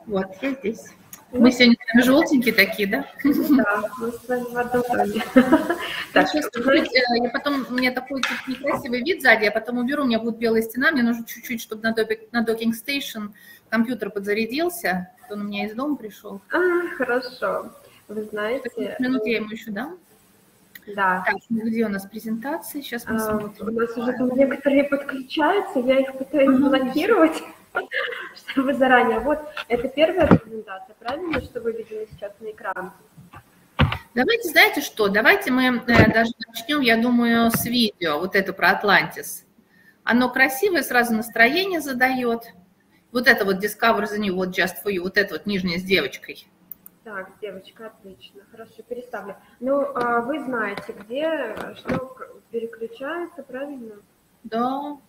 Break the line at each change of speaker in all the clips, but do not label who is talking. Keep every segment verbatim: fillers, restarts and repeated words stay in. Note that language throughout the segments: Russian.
Вот, я здесь.
Ну,
Мы сегодня прям желтенькие такие, да?
да, мы с вами в одном доме.
Так, сейчас, я потом, у меня такой типа, некрасивый вид сзади, я потом уберу, у меня будет белая стена, мне нужно чуть-чуть, чтобы на, допик, на docking station компьютер подзарядился, он у меня из дома пришел.
А, хорошо. Вы знаете...
Минут я ему еще дам.
Да.
Так, где у нас презентации? Сейчас мы
а,
смотрим.
У нас уже там некоторые подключаются, я их пытаюсь ага, блокировать, чтобы заранее. Вот, это первая презентация, правильно, что вы видели сейчас на экран?
Давайте, знаете что, давайте мы э, даже начнем, я думаю, с видео, вот это про Атлантис. Оно красивое, сразу настроение задает. Вот это вот Discover the New, вот Just for You, вот это вот нижняя с девочкой.
Так, девочка, отлично, хорошо, переставлю. Ну, а вы знаете, где что переключается, правильно?
Да.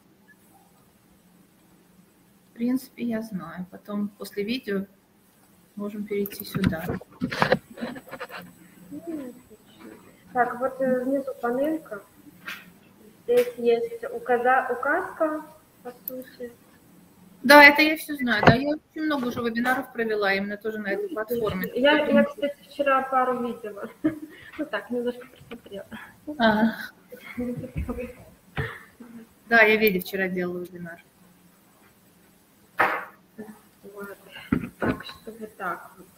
В принципе, я знаю. Потом после видео можем перейти сюда.
Так, вот внизу панелька. Здесь есть указа, указка, по сути.
Да, это я все знаю. Да, я очень много уже вебинаров провела именно тоже на этой платформе.
Я, я кстати, вчера пару видела. Ну так, немножко просмотрела.
Ага. Да, я видела, вчера делала вебинар.
Вот. Так, что вот так вот.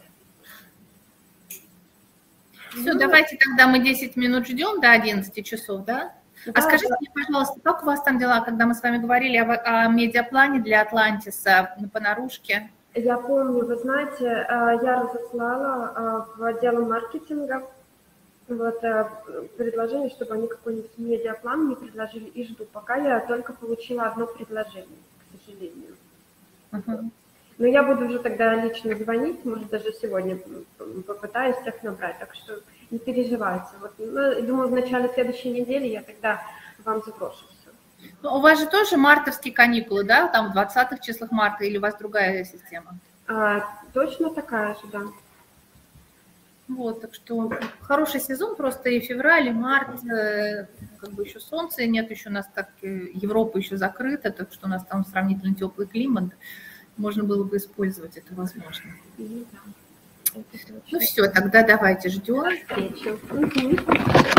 Все, ну, давайте тогда мы десять минут ждем до одиннадцати часов, да? Да, а скажите да. мне, пожалуйста, как у вас там дела, когда мы с вами говорили о, о медиаплане для Атлантиса по наружке?
Я помню, вы знаете, я разослала в отдел маркетинга вот, предложение, чтобы они какой-нибудь медиаплан мне предложили, и жду, пока я только получила одно предложение, к сожалению. Uh-huh. Но я буду уже тогда лично звонить, может, даже сегодня попытаюсь всех набрать, так что не переживайте. Вот, ну, думаю, в начале следующей недели я тогда вам заброшу все.
Ну, у вас же тоже мартовские каникулы, да, там в двадцатых числах марта, или у вас другая система?
А, точно такая же, да.
Вот, так что хороший сезон, просто и февраль, и март, как бы еще солнца нет, еще у нас так, Европа еще закрыта, так что у нас там сравнительно теплый климат, можно было бы использовать это возможно.
Mm-hmm.
Ну все, тогда давайте ждем.
Встречи. Mm-hmm.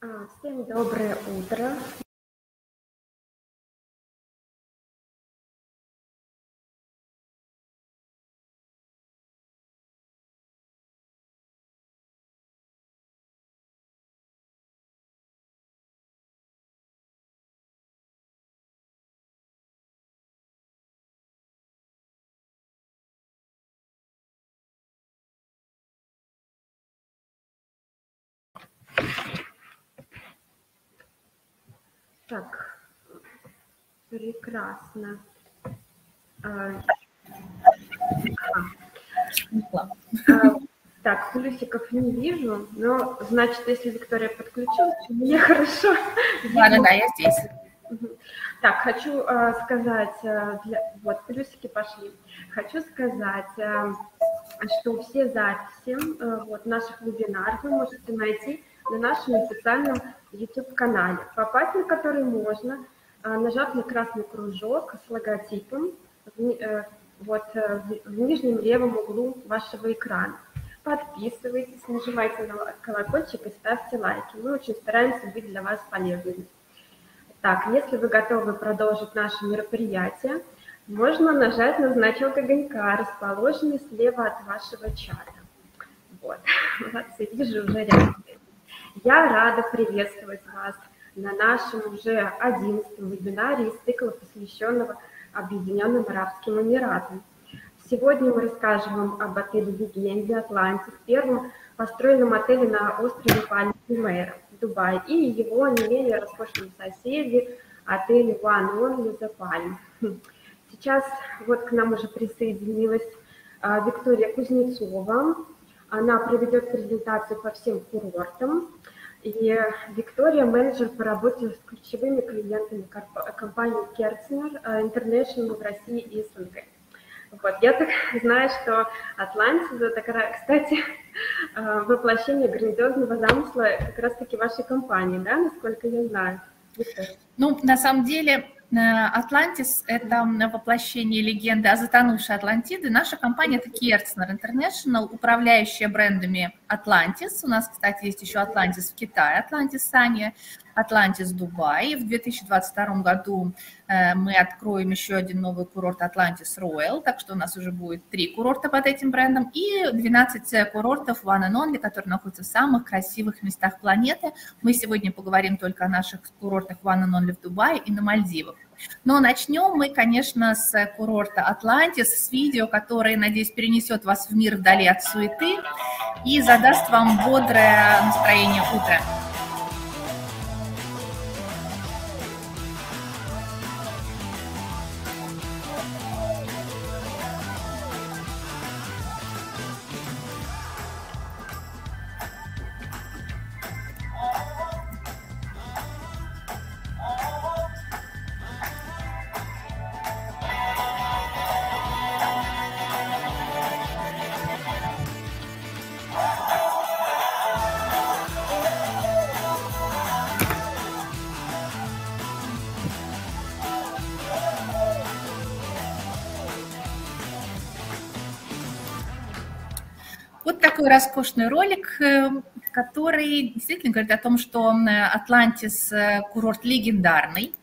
А, Всем доброе утро. Так, прекрасно. А, а, Так, плюсиков не вижу, но значит, если Виктория подключилась, мне хорошо.
Да, да, да, я здесь.
Так, хочу э, сказать, э, для... вот, плюсики пошли. Хочу сказать, э, что все записи э, вот, наших вебинаров вы можете найти на нашем официальном YouTube-канале, попасть на который можно, э, нажав на красный кружок с логотипом в, э, вот, э, в нижнем левом углу вашего экрана. Подписывайтесь, нажимайте на колокольчик и ставьте лайки. Мы очень стараемся быть для вас полезными. Так, если вы готовы продолжить наше мероприятие, можно нажать на значок огонька, расположенный слева от вашего чата. Вот, молодцы, вижу уже рядом. Я рада приветствовать вас на нашем уже одиннадцатом вебинаре из цикла, посвященного Объединенным Арабским Эмиратам. Сегодня мы расскажем вам об отеле-легенде «Атлантис», первом построенном отеле на острове Пальм-Джумейра, Дубай, и его не менее роскошном соседе, отеле One Only The Palm. Сейчас вот к нам уже присоединилась а, Виктория Кузнецова. Она проведет презентацию по всем курортам. И Виктория – менеджер по работе с ключевыми клиентами компании Керцнер International в России и СНГ. Вот, я так знаю, что Атлантис – это, кстати, воплощение грандиозного замысла как раз-таки вашей компании, да, насколько я знаю.
Ну, на самом деле, Атлантис – это воплощение легенды о затонувшей Атлантиде. Наша компания – это Керцнер International, управляющая брендами Атлантис. У нас, кстати, есть еще Атлантис в Китае, Атлантис Сани, Атлантис Дубай. В две тысячи двадцать втором году мы откроем еще один новый курорт Атлантис Роял, так что у нас уже будет три курорта под этим брендом и двенадцать курортов One and Only, которые находятся в самых красивых местах планеты. Мы сегодня поговорим только о наших курортах One and Only в Дубае и на Мальдивах. Но начнем мы, конечно, с курорта Атлантис, с видео, которое, надеюсь, перенесет вас в мир вдали от суеты и задаст вам бодрое настроение утра. Вот такой роскошный ролик, который действительно говорит о том, что Атлантис курорт легендарный.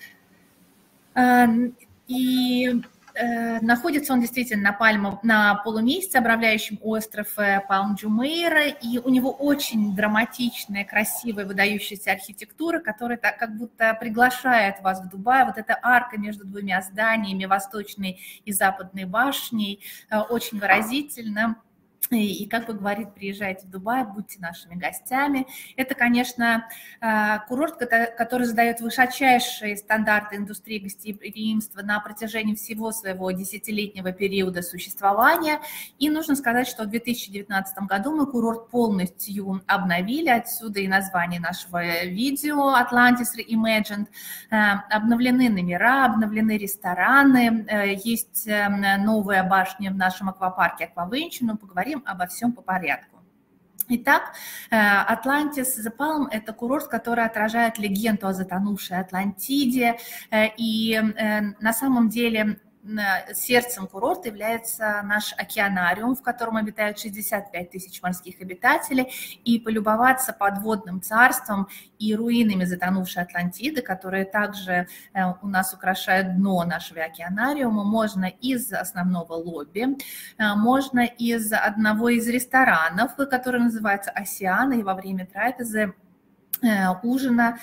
И находится он действительно на, пальму, на полумесяце, обрамляющем остров Пальм-Джумейра, и у него очень драматичная, красивая, выдающаяся архитектура, которая так, как будто приглашает вас в Дубай. Вот эта арка между двумя зданиями, восточной и западной башней, очень выразительно. И, и, как бы говорит, приезжайте в Дубай, будьте нашими гостями. Это, конечно, курорт, который задает высочайшие стандарты индустрии гостеприимства на протяжении всего своего десятилетнего периода существования. И нужно сказать, что в две тысячи девятнадцатом году мы курорт полностью обновили, отсюда и название нашего видео Atlantis Reimagined. Обновлены номера, обновлены рестораны, есть новая башня в нашем аквапарке Аквавенчур, но поговорим обо всем по порядку. Итак, Атлантис The Palm – это курорт, который отражает легенду о затонувшей Атлантиде, и на самом деле сердцем курорта является наш океанариум, в котором обитают шестьдесят пять тысяч морских обитателей, и полюбоваться подводным царством и руинами затонувшей Атлантиды, которые также у нас украшают дно нашего океанариума, можно из основного лобби, можно из одного из ресторанов, который называется «Осиана», и во время трапезы ужина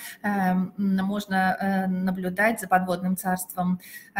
можно наблюдать за подводным царством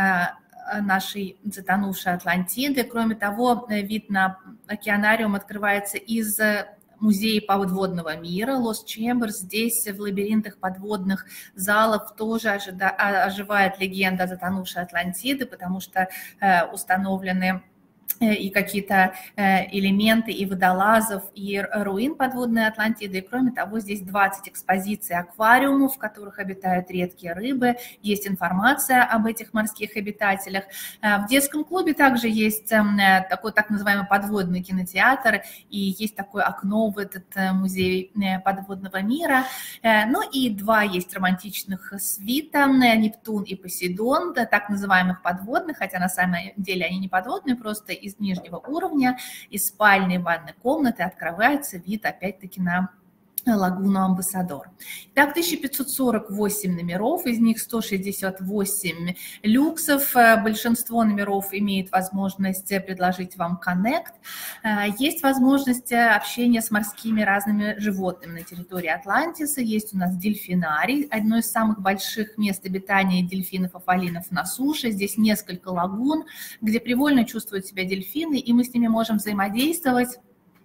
нашей затонувшей Атлантиды. Кроме того, вид на океанариум открывается из музея подводного мира Lost Chambers. Здесь в лабиринтах подводных залов тоже оживает легенда затонувшей Атлантиды, потому что установлены и какие-то элементы и водолазов, и руин подводной Атлантиды. И кроме того, здесь двадцать экспозиций аквариумов, в которых обитают редкие рыбы. Есть информация об этих морских обитателях. В детском клубе также есть такой так называемый подводный кинотеатр, и есть такое окно в этот музей подводного мира. Ну и два есть романтичных свита, Нептун и Посейдон, так называемых подводных, хотя на самом деле они не подводные, просто из нижнего уровня, из спальни и ванной комнаты открывается вид опять-таки на лагуну Амбассадор. Итак, тысяча пятьсот сорок восемь номеров, из них сто шестьдесят восемь люксов. Большинство номеров имеет возможность предложить вам коннект. Есть возможность общения с морскими разными животными на территории Атлантиса. Есть у нас дельфинарий, одно из самых больших мест обитания дельфинов и фалинов на суше. Здесь несколько лагун, где привольно чувствуют себя дельфины, и мы с ними можем взаимодействовать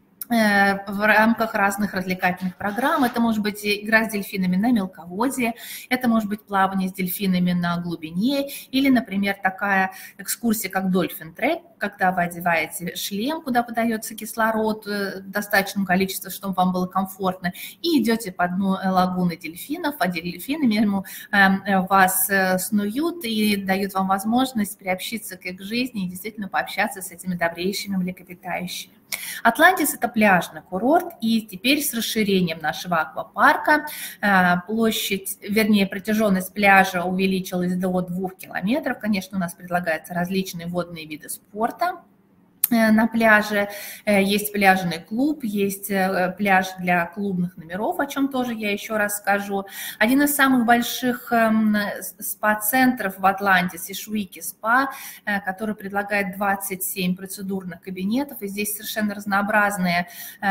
в рамках разных развлекательных программ. Это может быть игра с дельфинами на мелководье, это может быть плавание с дельфинами на глубине, или, например, такая экскурсия, как Dolphin Trek, когда вы одеваете шлем, куда подается кислород в достаточном количестве, чтобы вам было комфортно, и идете по дну лагуны дельфинов, а дельфины мимо вас снуют и дают вам возможность приобщиться к их жизни и действительно пообщаться с этими добрейшими млекопитающими. Атлантис – это пляжный курорт, и теперь с расширением нашего аквапарка площадь, вернее, протяженность пляжа увеличилась до двух километров. Конечно, у нас предлагаются различные водные виды спорта на пляже. Есть пляжный клуб, есть пляж для клубных номеров, о чем тоже я еще раз скажу. Один из самых больших спа-центров в Атлантисе, Шуики спа, который предлагает двадцать семь процедурных кабинетов, и здесь совершенно разнообразные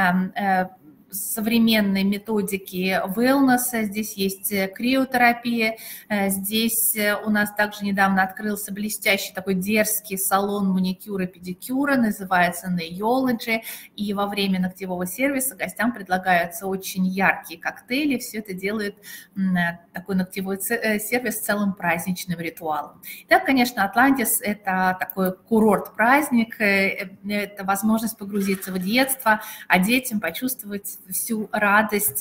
современные методики wellness, здесь есть криотерапия, здесь у нас также недавно открылся блестящий такой дерзкий салон маникюра и педикюра, называется Naiology, и во время ногтевого сервиса гостям предлагаются очень яркие коктейли, все это делает такой ногтевой сервис целым праздничным ритуалом. Итак, конечно, Атлантис – это такой курорт-праздник, это возможность погрузиться в детство, а детям почувствовать всю радость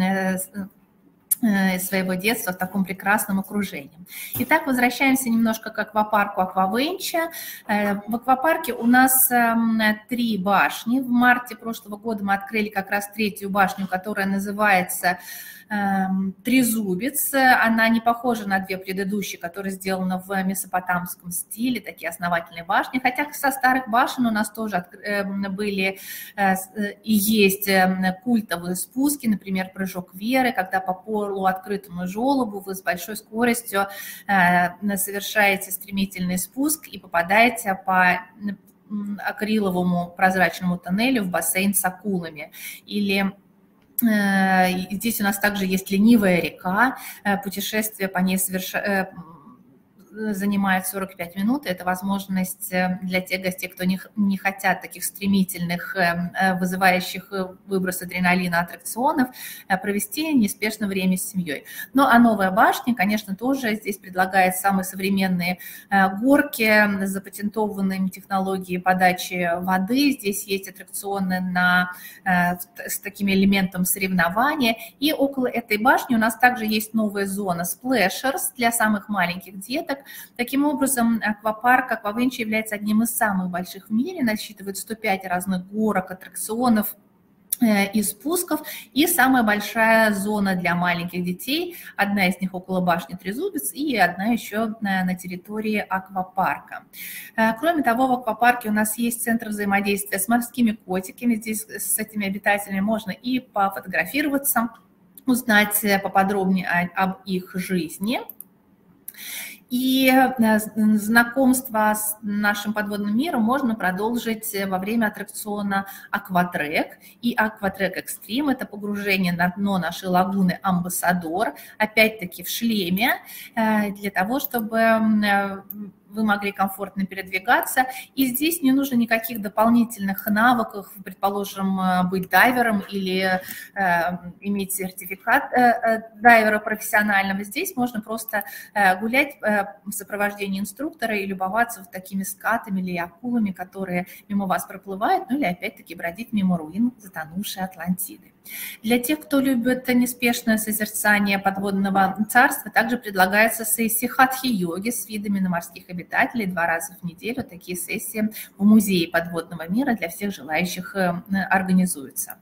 своего детства в таком прекрасном окружении. Итак, возвращаемся немножко к аквапарку Аквавенча. В аквапарке у нас три башни. В марте прошлого года мы открыли как раз третью башню, которая называется Трезубец. Она не похожа на две предыдущие, которые сделаны в месопотамском стиле, такие основательные башни, хотя со старых башен у нас тоже были и есть культовые спуски, например, прыжок Веры, когда по полуоткрытому желобу вы с большой скоростью совершаете стремительный спуск и попадаете по акриловому прозрачному тоннелю в бассейн с акулами. Или здесь у нас также есть ленивая река, путешествие по ней совершенно занимает сорок пять минут. Это возможность для тех гостей, кто не, не хотят таких стремительных, вызывающих выброс адреналина аттракционов, провести неспешно время с семьей. Ну, а новая башня, конечно, тоже здесь предлагает самые современные горки, запатентованные технологии подачи воды. Здесь есть аттракционы на, с таким элементом соревнования. И около этой башни у нас также есть новая зона Splashers для самых маленьких деток. Таким образом, аквапарк Аквавенча является одним из самых больших в мире, насчитывает сто пять разных горок, аттракционов и спусков, и самая большая зона для маленьких детей, одна из них около башни Трезубец и одна еще на, на территории аквапарка. Кроме того, в аквапарке у нас есть центр взаимодействия с морскими котиками, здесь с этими обитателями можно и пофотографироваться, узнать поподробнее об их жизни. И знакомство с нашим подводным миром можно продолжить во время аттракциона «Акватрек» и «Акватрек Экстрим». Это погружение на дно нашей лагуны «Амбассадор», опять-таки в шлеме, для того, чтобы вы могли комфортно передвигаться. И здесь не нужно никаких дополнительных навыков, предположим, быть дайвером или э, иметь сертификат э, дайвера профессионального. Здесь можно просто э, гулять э, в сопровождении инструктора и любоваться вот такими скатами или акулами, которые мимо вас проплывают, ну или опять-таки бродить мимо руин затонувшей Атлантиды. Для тех, кто любит неспешное созерцание подводного царства, также предлагается сессия хатхи-йоги с видами на морских обитателей два раза в неделю. Такие сессии в Музее подводного мира для всех желающих организуются.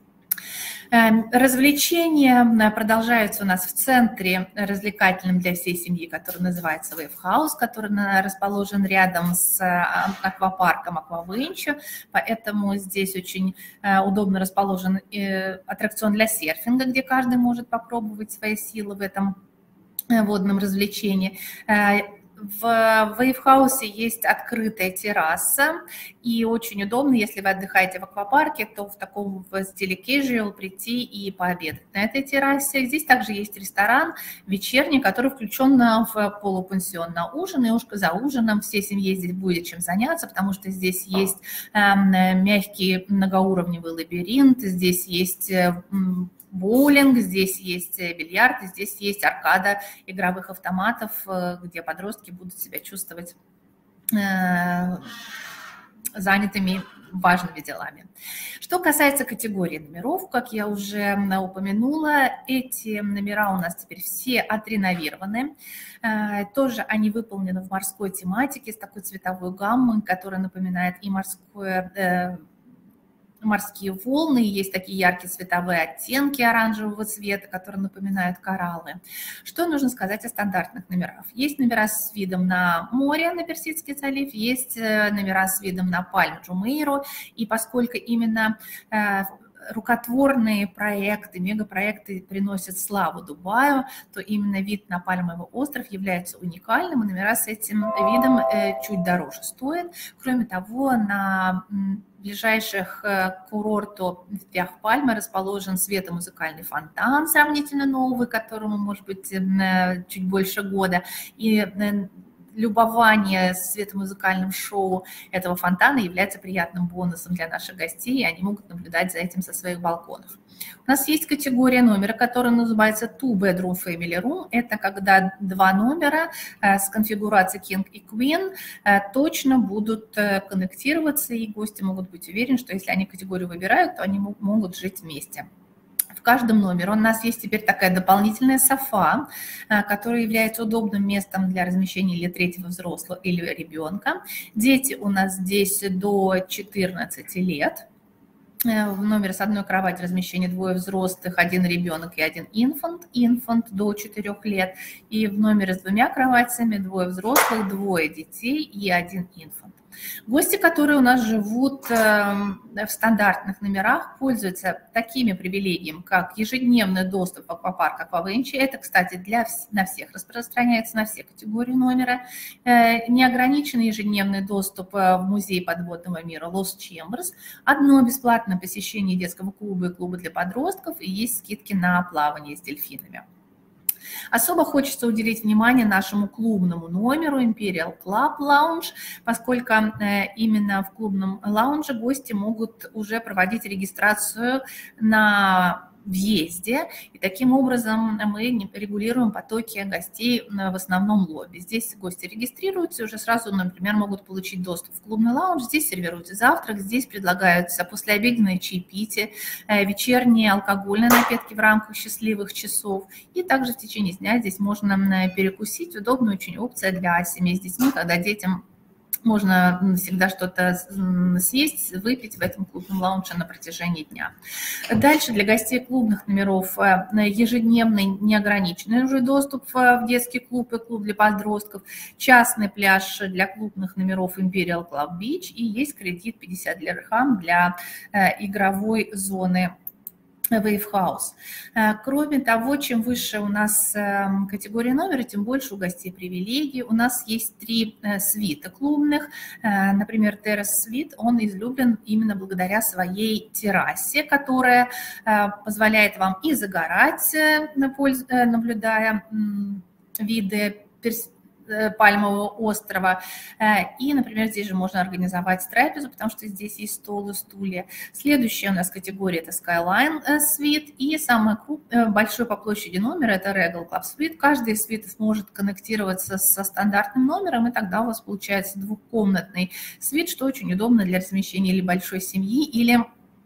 Развлечения продолжаются у нас в центре развлекательном для всей семьи, который называется Wave House, который расположен рядом с аквапарком Аквавенчо, поэтому здесь очень удобно расположен аттракцион для серфинга, где каждый может попробовать свои силы в этом водном развлечении. В Wave House есть открытая терраса, и очень удобно, если вы отдыхаете в аквапарке, то в таком в стиле casual прийти и пообедать на этой террасе. Здесь также есть ресторан вечерний, который включен в полупансион на ужин, и уж за ужином всей семье здесь будет чем заняться, потому что здесь есть мягкий многоуровневый лабиринт, здесь есть боулинг, здесь есть бильярд, здесь есть аркада игровых автоматов, где подростки будут себя чувствовать занятыми важными делами. Что касается категории номеров, как я уже упомянула, эти номера у нас теперь все отреновированы. Тоже они выполнены в морской тематике с такой цветовой гаммой, которая напоминает и морское морские волны, есть такие яркие цветовые оттенки оранжевого цвета, которые напоминают кораллы. Что нужно сказать о стандартных номерах? Есть номера с видом на море, на Персидский залив, есть номера с видом на Пальму Джумейру, и поскольку именно рукотворные проекты, мегапроекты приносят славу Дубаю, то именно вид на Пальмовый остров является уникальным, и номера с этим видом чуть дороже стоят. Кроме того, на ближайших к курорту в ветвях Пальмы расположен светомузыкальный фонтан, сравнительно новый, которому может быть чуть больше года, и любование светомузыкальным шоу этого фонтана является приятным бонусом для наших гостей, и они могут наблюдать за этим со своих балконов. У нас есть категория номера, которая называется Two Bedroom Family Room. Это когда два номера с конфигурацией King и Queen точно будут коннектироваться, и гости могут быть уверены, что если они категорию выбирают, то они могут жить вместе. В каждом номере у нас есть теперь такая дополнительная софа, которая является удобным местом для размещения или третьего взрослого, или ребенка. Дети у нас здесь до четырнадцати лет. В номере с одной кроватью размещение двое взрослых, один ребенок и один инфант, инфант до четырёх лет. И в номере с двумя кроватями двое взрослых, двое детей и один инфант. Гости, которые у нас живут в стандартных номерах, пользуются такими привилегиями, как ежедневный доступ в аквапарк Аквавенчо. Это, кстати, для, на всех распространяется, на все категории номера. Неограниченный ежедневный доступ в музей подводного мира Lost Chambers. Одно бесплатное посещение детского клуба и клуба для подростков. И есть скидки на плавание с дельфинами. Особо хочется уделить внимание нашему клубному номеру Imperial Club Lounge, поскольку именно в клубном лаунже гости могут уже проводить регистрацию на въезде, и таким образом мы регулируем потоки гостей в основном лобби. Здесь гости регистрируются и уже сразу, например, могут получить доступ в клубный лаунж. Здесь сервируется завтрак, здесь предлагаются послеобеденные чаепития, вечерние алкогольные напитки в рамках счастливых часов, и также в течение дня здесь можно перекусить. Удобная очень опция для семей с детьми, когда детям можно всегда что-то съесть, выпить в этом клубном лаунже на протяжении дня. Дальше для гостей клубных номеров ежедневный неограниченный уже доступ в детский клуб и клуб для подростков, частный пляж для клубных номеров Imperial Club Beach и есть кредит пятьдесят дирхам для игровой зоны Wave House. Кроме того, чем выше у нас категория номера, тем больше у гостей привилегий. У нас есть три свита клубных. Например, Terrace Suite, он излюблен именно благодаря своей террасе, которая позволяет вам и загорать, наблюдая виды Пальмового острова. И, например, здесь же можно организовать трапезу, потому что здесь есть стол и стулья. Следующая у нас категория – это Skyline Suite. И самый большой по площади номер – это Regal Club Suite. Каждый из свитов может коннектироваться со стандартным номером, и тогда у вас получается двухкомнатный свит, что очень удобно для размещения или большой семьи, или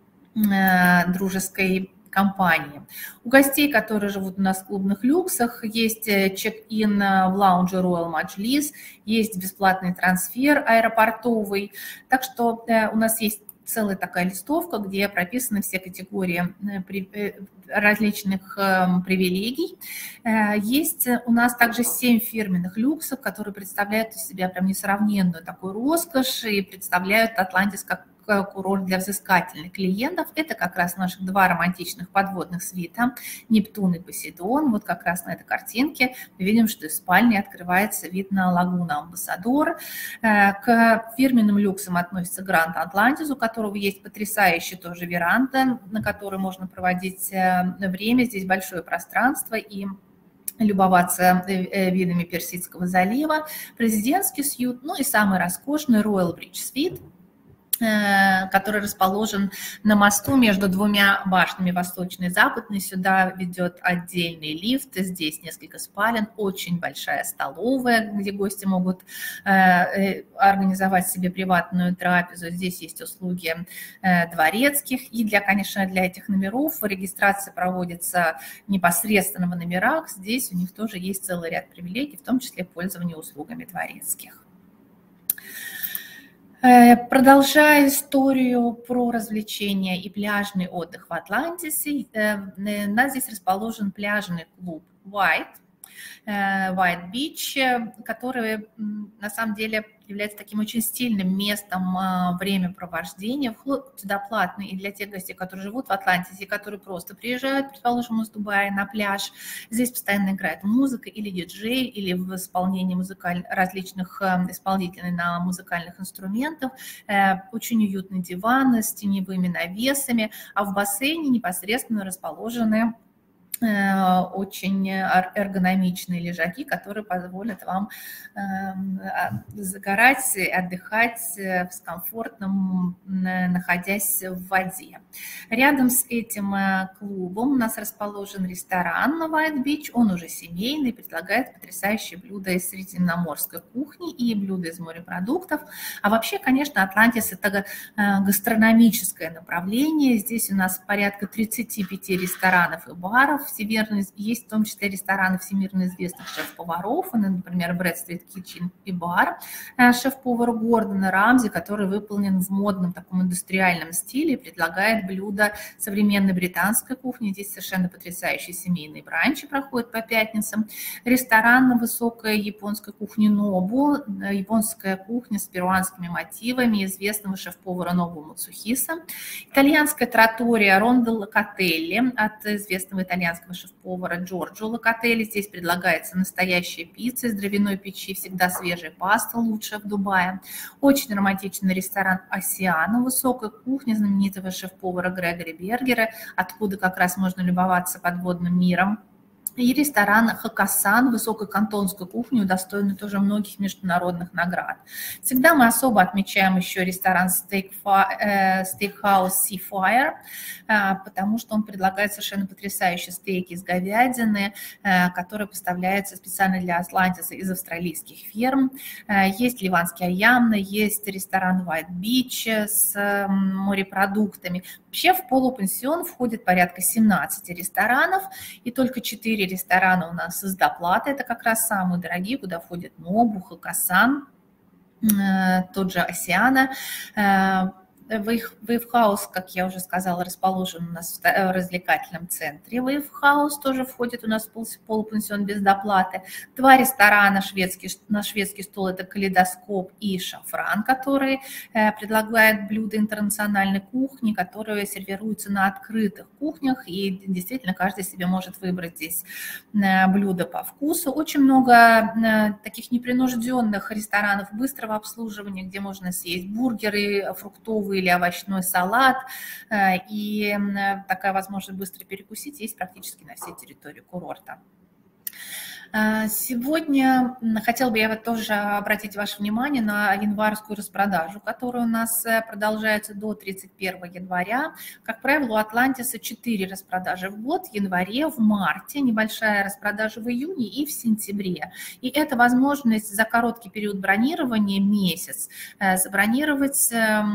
э, дружеской компании. У гостей, которые живут у нас в клубных люксах, есть чек-ин в лаунже Royal Majlis, есть бесплатный трансфер аэропортовый. Так что у нас есть целая такая листовка, где прописаны все категории различных привилегий. Есть у нас также семь фирменных люксов, которые представляют из себя прям несравненную такую роскошь и представляют Атлантис как курорт для взыскательных клиентов. Это как раз наших два романтичных подводных свита, Нептун и Посейдон. Вот как раз на этой картинке мы видим, что из спальни открывается вид на лагуну Амбассадор. К фирменным люксам относится Гранд Атлантис, у которого есть потрясающая тоже веранда, на которой можно проводить время. Здесь большое пространство и любоваться видами Персидского залива. Президентский сьют, ну и самый роскошный Royal Bridge Suite, который расположен на мосту между двумя башнями, восточной и западной. Сюда ведет отдельный лифт, здесь несколько спален, очень большая столовая, где гости могут организовать себе приватную трапезу. Здесь есть услуги дворецких, и, для, конечно, для этих номеров регистрация проводится непосредственно в номерах. Здесь у них тоже есть целый ряд привилегий, в том числе пользование услугами дворецких. Продолжая историю про развлечения и пляжный отдых в Атлантисе, у нас здесь расположен пляжный клуб White, White Beach, который на самом деле является таким очень стильным местом времяпровождения. Вход сюда платный и для тех гостей, которые живут в Атлантисе, которые просто приезжают, предположим, из Дубая на пляж. Здесь постоянно играет музыка или диджей, или в исполнении музыкаль... различных исполнителей на музыкальных инструментах. Очень уютные диваны с теневыми навесами, а в бассейне непосредственно расположены очень эргономичные лежаки, которые позволят вам загорать, отдыхать с комфортным, находясь в воде. Рядом с этим клубом у нас расположен ресторан на White Beach. Он уже семейный, предлагает потрясающие блюда из средиземноморской кухни и блюда из морепродуктов. А вообще, конечно, Атлантис – это гастрономическое направление. Здесь у нас порядка тридцати пяти ресторанов и баров. Всемирно, есть в том числе рестораны всемирно известных шеф-поваров, например, Брэдстрит Китчен и бар, шеф-повар Гордона Рамзи, который выполнен в модном таком индустриальном стиле, предлагает блюда современной британской кухни. Здесь совершенно потрясающие семейные бранчи проходят по пятницам. Ресторан высокой японской кухни Нобу, японская кухня с перуанскими мотивами известного шеф-повара Нобу Мацухиса. Итальянская траттория Ронда Локотелли от известного итальянского шеф-повара Джорджо Локотелли. Здесь предлагается настоящая пицца из дровяной печи, всегда свежая паста, лучшая в Дубае. Очень романтичный ресторан Осиана, высокой кухни знаменитого шеф-повара Грегори Бергера, откуда как раз можно любоваться подводным миром. И ресторан Хакасан, высокой кантонской кухни, удостоенный тоже многих международных наград. Всегда мы особо отмечаем еще ресторан Steakhouse Seafire, потому что он предлагает совершенно потрясающие стейки из говядины, которые поставляются специально для Атлантиса из австралийских ферм. Есть ливанский аям, есть ресторан White Beach с морепродуктами. Вообще в полупансион входит порядка семнадцати ресторанов, и только четыре ресторана у нас с доплатой. Это как раз самые дорогие, куда входит Нобу, Хакасан, тот же Осиана. Wave House, как я уже сказала, расположен у нас в развлекательном центре. Wave House тоже входит у нас в полупансион без доплаты. Два ресторана шведский, на шведский стол, это Калейдоскоп и Шафран, которые предлагают блюда интернациональной кухни, которые сервируются на открытых кухнях, и действительно каждый себе может выбрать здесь блюдо по вкусу. Очень много таких непринужденных ресторанов быстрого обслуживания, где можно съесть бургеры, фруктовые или овощной салат, и такая возможность быстро перекусить есть практически на всей территории курорта. Сегодня хотела бы я тоже обратить ваше внимание на январскую распродажу, которая у нас продолжается до тридцать первого января. Как правило, у Атлантиса четыре распродажи в год: в январе, в марте, небольшая распродажа в июне и в сентябре. И это возможность за короткий период бронирования, месяц, забронировать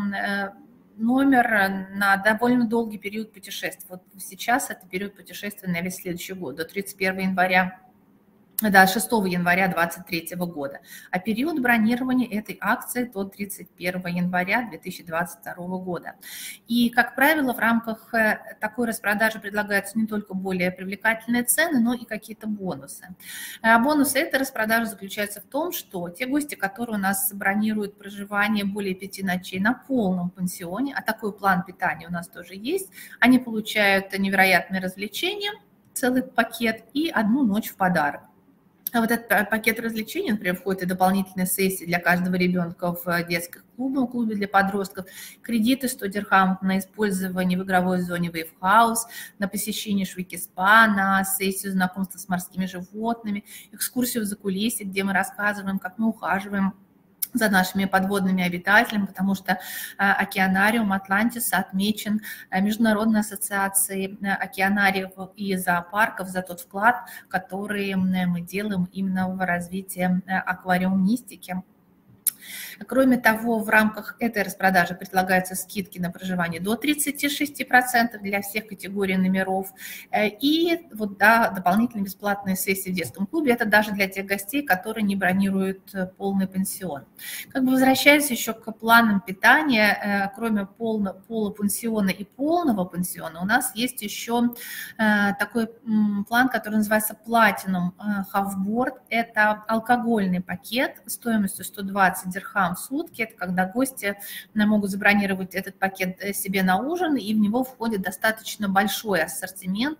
номер на довольно долгий период путешествия. Вот сейчас это период путешествия на весь следующий год, до тридцать первого января. Да, шестого января две тысячи двадцать третьего года, а период бронирования этой акции до тридцать первого января две тысячи двадцать второго года. И, как правило, в рамках такой распродажи предлагаются не только более привлекательные цены, но и какие-то бонусы. А бонусы этой распродажи заключаются в том, что те гости, которые у нас бронируют проживание более пяти ночей на полном пансионе, а такой план питания у нас тоже есть, они получают невероятные развлечения, целый пакет и одну ночь в подарок. А вот этот пакет развлечений, например, входит и дополнительные сессии для каждого ребенка в детских клубах, в клубе для подростков, кредиты сто дирхамов на использование в игровой зоне Wave House, на посещение швейки-спа, на сессию знакомства с морскими животными, экскурсию в закулисье, где мы рассказываем, как мы ухаживаем за нашими подводными обитателями, потому что океанариум Атлантиса отмечен Международной ассоциацией океанариев и зоопарков за тот вклад, который мы делаем именно в развитие аквариумистики. Кроме того, в рамках этой распродажи предлагаются скидки на проживание до тридцати шести процентов для всех категорий номеров. И вот, да, дополнительные бесплатные сессии в детском клубе. Это даже для тех гостей, которые не бронируют полный пансион. Как бы возвращаясь еще к планам питания, кроме полно, полупансиона и полного пансиона, у нас есть еще такой план, который называется Platinum Half Board. Это алкогольный пакет стоимостью сто двадцать дирхам в сутки. Это когда гости могут забронировать этот пакет себе на ужин, и в него входит достаточно большой ассортимент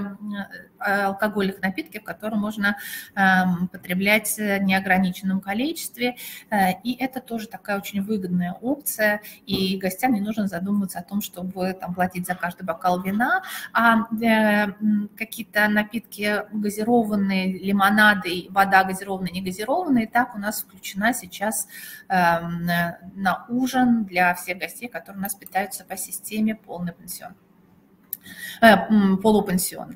алкогольных напитков, которые можно потреблять в неограниченном количестве. И это тоже такая очень выгодная опция, и гостям не нужно задумываться о том, чтобы там платить за каждый бокал вина, а какие-то напитки газированные, лимонады, вода газированная, не газированная, и так у нас включена сейчас на ужин для всех гостей, которые у нас питаются по системе полный пансион, полупансион.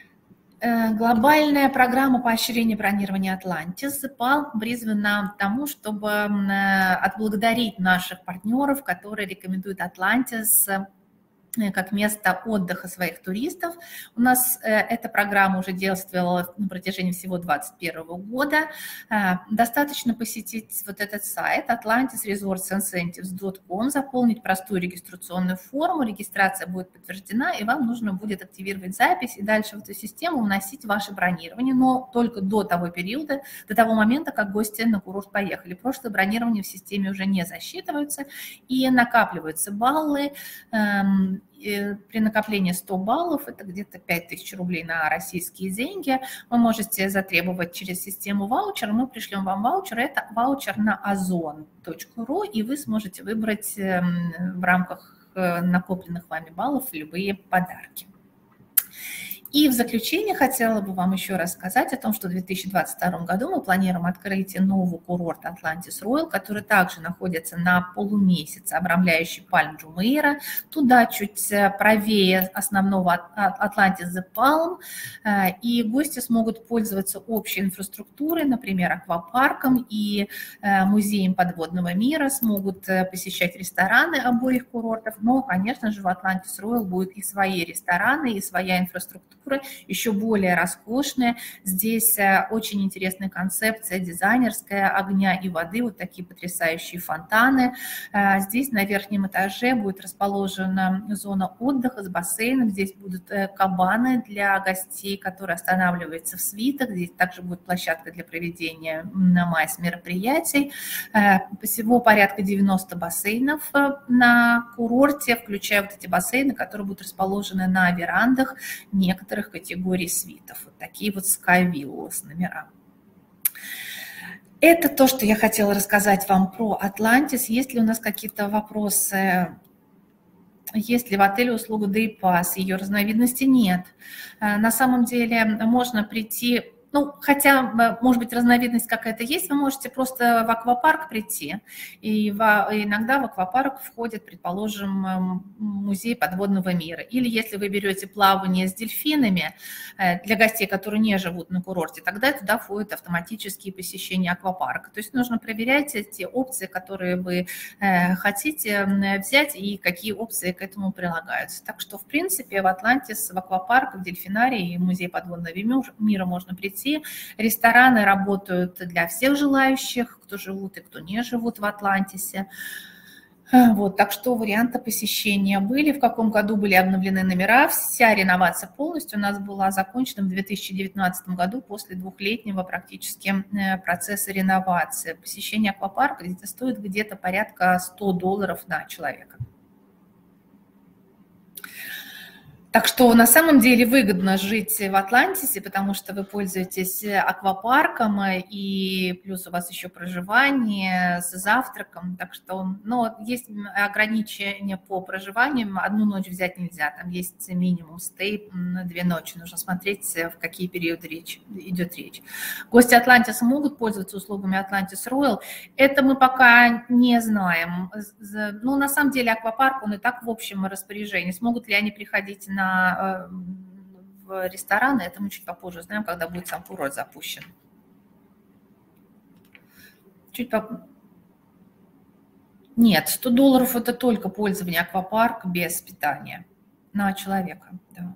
Глобальная программа поощрения бронирования Атлантис призвана к тому, чтобы отблагодарить наших партнеров, которые рекомендуют Атлантис как место отдыха своих туристов. У нас э, эта программа уже действовала на протяжении всего две тысячи двадцать первого года. Э, достаточно посетить вот этот сайт atlantis resorts incentives точка ком, заполнить простую регистрационную форму, регистрация будет подтверждена, и вам нужно будет активировать запись и дальше в эту систему вносить ваше бронирование, но только до того периода, до того момента, как гости на курорт поехали. Прошлые бронирования в системе уже не засчитываются, и накапливаются баллы. Эм, При накоплении ста баллов, это где-то пять тысяч рублей на российские деньги, вы можете затребовать через систему ваучер, мы пришлем вам ваучер, это ваучер на озон точка ру, и вы сможете выбрать в рамках накопленных вами баллов любые подарки. И в заключение хотела бы вам еще рассказать о том, что в две тысячи двадцать втором году мы планируем открытие нового курорта Atlantis Royal, который также находится на полумесяце, обрамляющий Пальм Джумейра. Туда чуть правее основного Atlantis The Palm. И гости смогут пользоваться общей инфраструктурой, например, аквапарком и музеем подводного мира, смогут посещать рестораны обоих курортов. Но, конечно же, в Atlantis Royal будут и свои рестораны, и своя инфраструктура архитектуры, еще более роскошная. Здесь очень интересная концепция дизайнерская, огня и воды, вот такие потрясающие фонтаны. Здесь на верхнем этаже будет расположена зона отдыха с бассейном, здесь будут кабаны для гостей, которые останавливаются в свитах, здесь также будет площадка для проведения на майс мероприятий. Всего порядка девяноста бассейнов на курорте, включая вот эти бассейны, которые будут расположены на верандах некоторых категорий свитов. Вот такие вот Sky Villas номера. Это то, что я хотела рассказать вам про Атлантис. Есть ли у нас какие-то вопросы? Есть ли в отеле услуга Day Pass? Ее разновидности нет. На самом деле можно прийти... Ну, хотя, может быть, разновидность какая-то есть, вы можете просто в аквапарк прийти, и в, иногда в аквапарк входит, предположим, музей подводного мира. Или если вы берете плавание с дельфинами для гостей, которые не живут на курорте, тогда туда входят автоматические посещения аквапарка. То есть нужно проверять те опции, которые вы хотите взять, и какие опции к этому прилагаются. Так что, в принципе, в Атлантис, в аквапарк, в дельфинарий и музей подводного мира можно прийти. Рестораны работают для всех желающих, кто живут и кто не живут в Атлантисе. Вот, так что варианты посещения были. В каком году были обновлены номера? Вся реновация полностью у нас была закончена в две тысячи девятнадцатом году после двухлетнего практически процесса реновации. Посещение аквапарка стоит где-то порядка ста долларов на человека. Так что на самом деле выгодно жить в Атлантисе, потому что вы пользуетесь аквапарком, и плюс у вас еще проживание с завтраком. Так что, но есть ограничения по проживанию. Одну ночь взять нельзя, там есть минимум стей на две ночи. Нужно смотреть, в какие периоды речь, идет речь. Гости Атлантиса могут пользоваться услугами Atlantis Royal. Это мы пока не знаем. Ну, на самом деле аквапарк, он и так в общем распоряжении. Смогут ли они приходить на в рестораны, это мы чуть попозже узнаем, когда будет сам курорт запущен. Чуть поп... Нет, сто долларов это только пользование аквапарка без питания на человека. Да.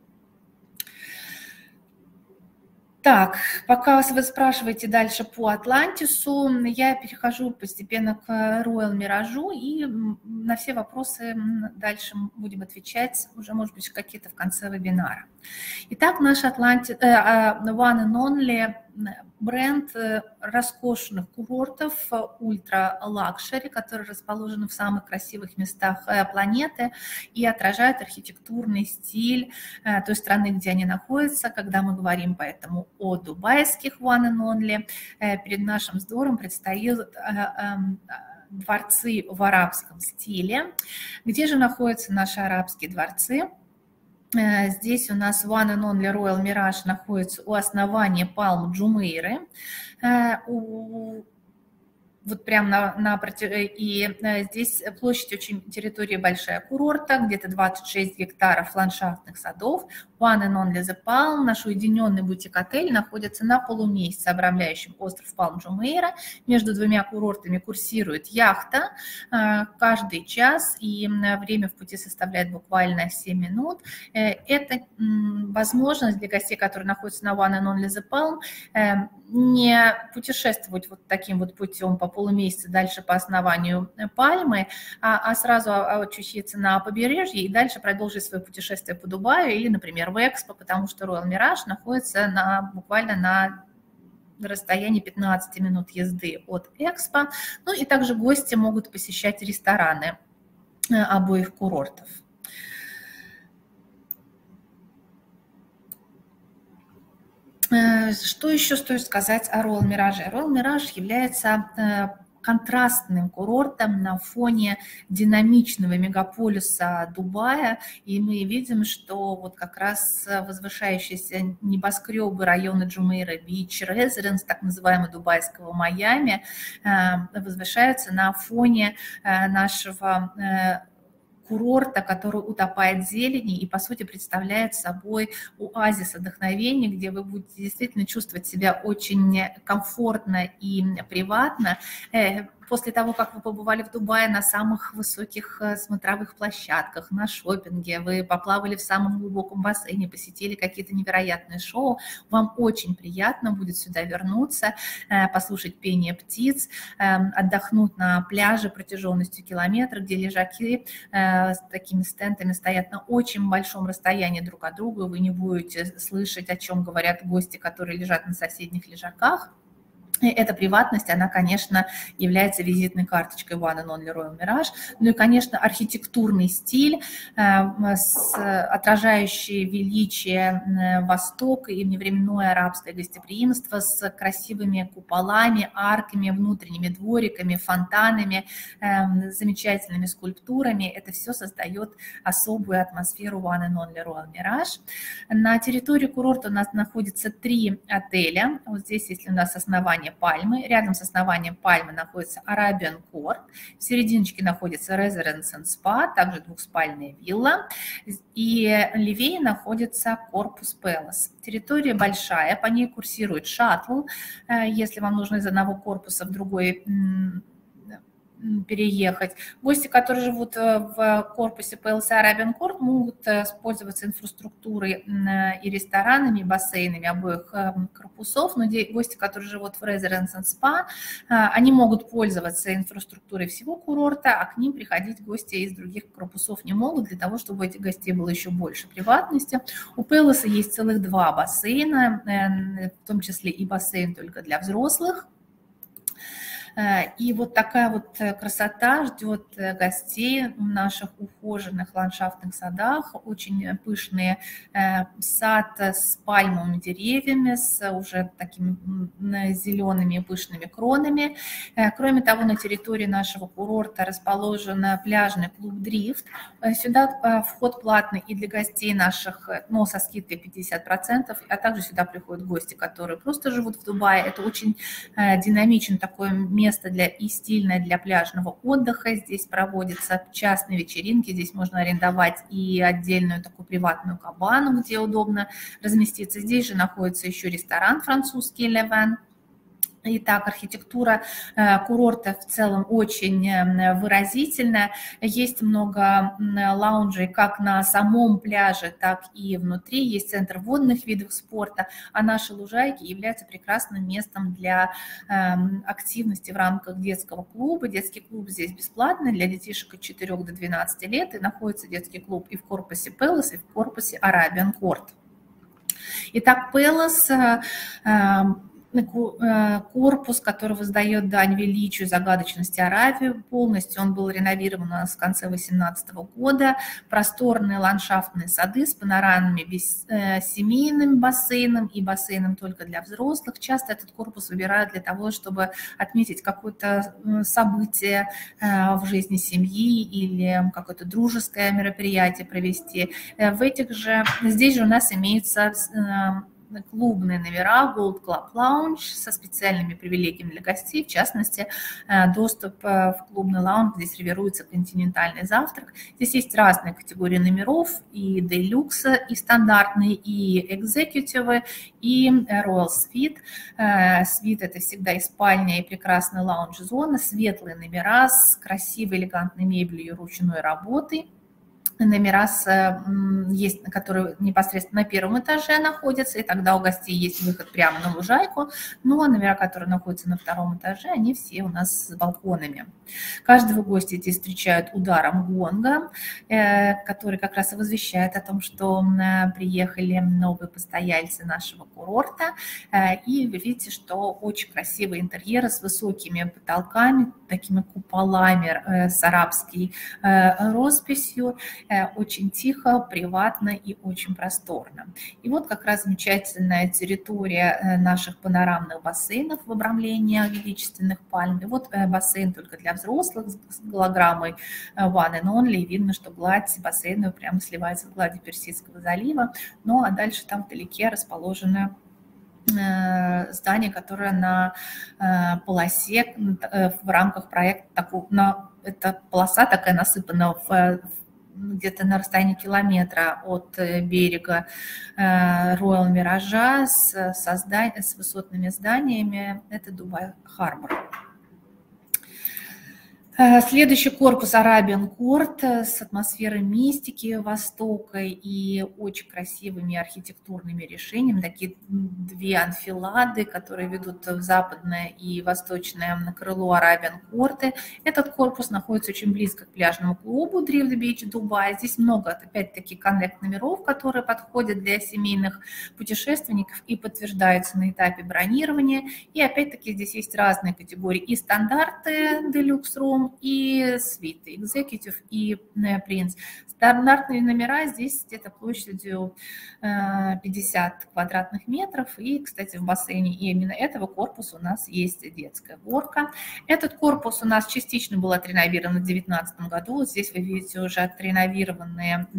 Так, пока вы спрашиваете дальше по Атлантису, я перехожу постепенно к Royal Mirage, и на все вопросы дальше будем отвечать, уже, может быть, какие-то в конце вебинара. Итак, наш Атлантис, One and Only бренд роскошных курортов ультра-лакшери, которые расположены в самых красивых местах планеты и отражают архитектурный стиль той страны, где они находятся. Когда мы говорим поэтому о дубайских One and Only, перед нашим взором предстоит дворцы в арабском стиле. Где же находятся наши арабские дворцы? Здесь у нас One and Only Royal Mirage находится у основания Палм Джумейры. Вот прямо на, на и здесь площадь очень, территория большая курорта, где-то двадцать шесть гектаров ландшафтных садов. One and Only The Palm, наш уединенный бутик-отель, находится на полумесяце, обрамляющем остров Палм Джумейра. Между двумя курортами курсирует яхта каждый час, и время в пути составляет буквально семь минут. Это возможность для гостей, которые находятся на One and Only The Palm, не путешествовать вот таким вот путем по полумесяца дальше по основанию Пальмы, а, а сразу очутиться на побережье и дальше продолжить свое путешествие по Дубаю или, например, в Экспо, потому что Royal Mirage находится на, буквально на расстоянии пятнадцати минут езды от Экспо. Ну и также гости могут посещать рестораны обоих курортов. Что еще стоит сказать о Royal Mirage? Royal Mirage является контрастным курортом на фоне динамичного мегаполиса Дубая, и мы видим, что вот как раз возвышающиеся небоскребы района Джумейра Бич, Резиденс, так называемого дубайского Майами, возвышаются на фоне нашего курорта, который утопает в зелени и, по сути, представляет собой оазис вдохновения, где вы будете действительно чувствовать себя очень комфортно и приватно. после того, как вы побывали в Дубае на самых высоких смотровых площадках, на шопинге, вы поплавали в самом глубоком бассейне, посетили какие-то невероятные шоу, вам очень приятно будет сюда вернуться, послушать пение птиц, отдохнуть на пляже протяженностью километра, где лежаки с такими стентами стоят на очень большом расстоянии друг от друга, вы не будете слышать, о чем говорят гости, которые лежат на соседних лежаках. Эта приватность, она, конечно, является визитной карточкой One and Only Royal Mirage. Ну и, конечно, архитектурный стиль, отражающий величие Востока и вневременное арабское гостеприимство с красивыми куполами, арками, внутренними двориками, фонтанами, замечательными скульптурами. Это все создает особую атмосферу One and Only Royal Mirage. На территории курорта у нас находится три отеля. Вот здесь, если у нас основание Пальмы. Рядом с основанием Пальмы находится Arabian Court. В серединочке находится Residence and Spa, также двухспальная вилла. И левее находится Corpus Palace. Территория большая, по ней курсирует шаттл. Если вам нужно из одного корпуса в другой переехать. Гости, которые живут в корпусе пи эл си Arabian Court, могут пользоваться инфраструктурой и ресторанами, и бассейнами обоих корпусов, но гости, которые живут в Residence and Spa, они могут пользоваться инфраструктурой всего курорта, а к ним приходить гости из других корпусов не могут, для того, чтобы у этих гостей было еще больше приватности. У Palace есть целых два бассейна, в том числе и бассейн только для взрослых. И вот такая вот красота ждет гостей в наших ухоженных ландшафтных садах. Очень пышный сад с пальмовыми деревьями, с уже такими зелеными пышными кронами. Кроме того, на территории нашего курорта расположен пляжный клуб «Дрифт». Сюда вход платный и для гостей наших, но со скидкой пятьдесят процентов, а также сюда приходят гости, которые просто живут в Дубае. Это очень динамичный такой место, место для, и стильное для пляжного отдыха. Здесь проводятся частные вечеринки, здесь можно арендовать и отдельную такую приватную кабану, где удобно разместиться. Здесь же находится еще ресторан французский «Левен». Итак, архитектура курорта в целом очень выразительная. Есть много лаунжей как на самом пляже, так и внутри. Есть центр водных видов спорта, а наши лужайки являются прекрасным местом для активности в рамках детского клуба. Детский клуб здесь бесплатный для детишек от четырёх до двенадцати лет. И находится детский клуб и в корпусе Palace, и в корпусе Arabian Court. Итак, Palace корпус, который воздает дань величию, загадочности Аравии полностью. Он был реновирован у нас в конце две тысячи восемнадцатого года. Просторные ландшафтные сады с панорамными семейным бассейном и бассейном только для взрослых. Часто этот корпус выбирают для того, чтобы отметить какое-то событие в жизни семьи или какое-то дружеское мероприятие провести. В этих же, здесь же у нас имеются клубные номера Gold Club Lounge со специальными привилегиями для гостей, в частности, доступ в клубный лаунж, где сервируется континентальный завтрак. Здесь есть разные категории номеров, и Deluxe, и стандартные, и Executive, и Royal Suite. Suite – это всегда и спальня, и прекрасная лаунж-зона, светлые номера с красивой элегантной мебелью и ручной работой. Номера, с, есть, которые непосредственно на первом этаже находятся, и тогда у гостей есть выход прямо на лужайку. Ну, а номера, которые находятся на втором этаже, они все у нас с балконами. Каждого гостя здесь встречают ударом гонга, который как раз и возвещает о том, что приехали новые постояльцы нашего курорта. И вы видите, что очень красивые интерьеры с высокими потолками, такими куполами с арабской росписью. Очень тихо, приватно и очень просторно. И вот как раз замечательная территория наших панорамных бассейнов в обрамлении величественных пальм. И вот бассейн только для взрослых с голограммой One and Only. И видно, что гладь бассейна прямо сливается с гладью Персидского залива. Ну а дальше там вдалеке расположено здание, которое на полосе в рамках проекта, такого, на, эта полоса такая насыпана в где-то на расстоянии километра от берега Royal Mirage с, со здан... с высотными зданиями. Это Дубай Харбор. Следующий корпус Arabian Court с атмосферой мистики Востока и очень красивыми архитектурными решениями. Такие две анфилады, которые ведут в западное и восточное крыло Arabian Court. Этот корпус находится очень близко к пляжному клубу Drift Beach Дубай. Здесь много, опять-таки, коннект-номеров, которые подходят для семейных путешественников и подтверждаются на этапе бронирования. И опять-таки здесь есть разные категории и стандарты Deluxe Room, и свиты, Executive и Prince. Стандартные номера здесь где-то площадью пятьдесят квадратных метров. И, кстати, в бассейне именно этого корпуса у нас есть детская горка. Этот корпус у нас частично был отреновирован в две тысячи девятнадцатом году. Вот здесь вы видите уже отреновированные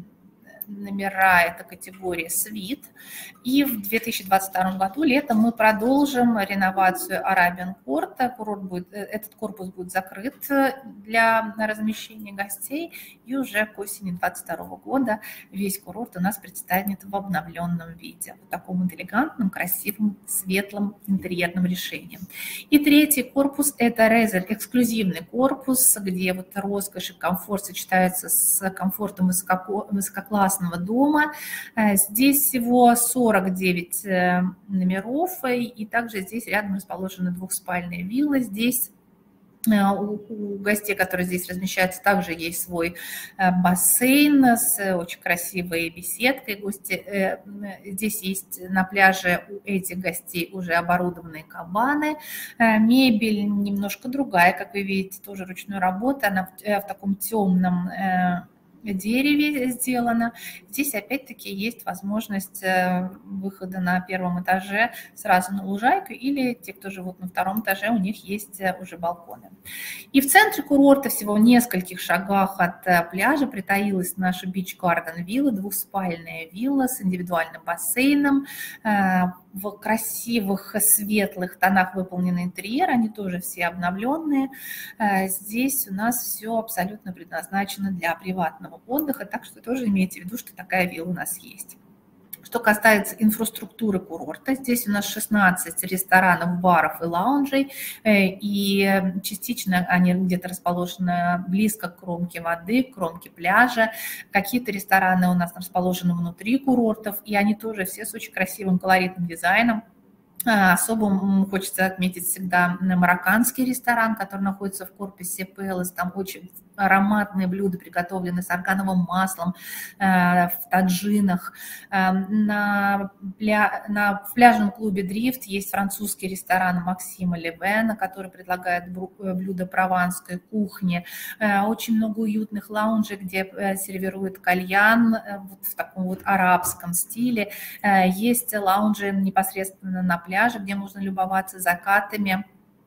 номера, это категория свит. И в две тысячи двадцать втором году летом мы продолжим реновацию Arabian Court. Курорт будет, этот корпус будет закрыт для размещения гостей, и уже к осени две тысячи двадцать второго года весь курорт у нас представлен в обновленном виде, в таком элегантном, красивом, светлом интерьерном решении. И третий корпус – это Rezel, эксклюзивный корпус, где вот роскошь и комфорт сочетаются с комфортом высоко, высококлассного дома. Здесь всего сорок девять номеров, и также здесь рядом расположены двухспальные виллы. Здесь у гостей, которые здесь размещаются, также есть свой бассейн с очень красивой беседкой. Гости, здесь есть на пляже у этих гостей уже оборудованные кабаны. Мебель немножко другая, как вы видите, тоже ручной работы. Она в таком темном дереве сделано. Здесь опять-таки есть возможность выхода на первом этаже сразу на лужайку, или те, кто живут на втором этаже, у них есть уже балконы. И в центре курорта, всего в нескольких шагах от пляжа, притаилась наша Beach Garden вилла, двухспальная вилла с индивидуальным бассейном, в красивых светлых тонах выполненный интерьер, они тоже все обновленные. Здесь у нас все абсолютно предназначено для приватного отдыха, так что тоже имейте в виду, что такая вилла у нас есть. Что касается инфраструктуры курорта, здесь у нас шестнадцать ресторанов, баров и лаунжей, и частично они где-то расположены близко к кромке воды, к кромке пляжа. Какие-то рестораны у нас расположены внутри курортов, и они тоже все с очень красивым колоритным дизайном. Особо хочется отметить всегда марокканский ресторан, который находится в корпусе Palace. Там очень ароматные блюда, приготовленные с органовым маслом, в таджинах. На, пля... на в пляжном клубе Drift есть французский ресторан Максима Левена, который предлагает блюда прованской кухни. Очень много уютных лаунжей, где сервируют кальян вот в таком вот арабском стиле. Есть лаунжи непосредственно на пляже, где можно любоваться закатами,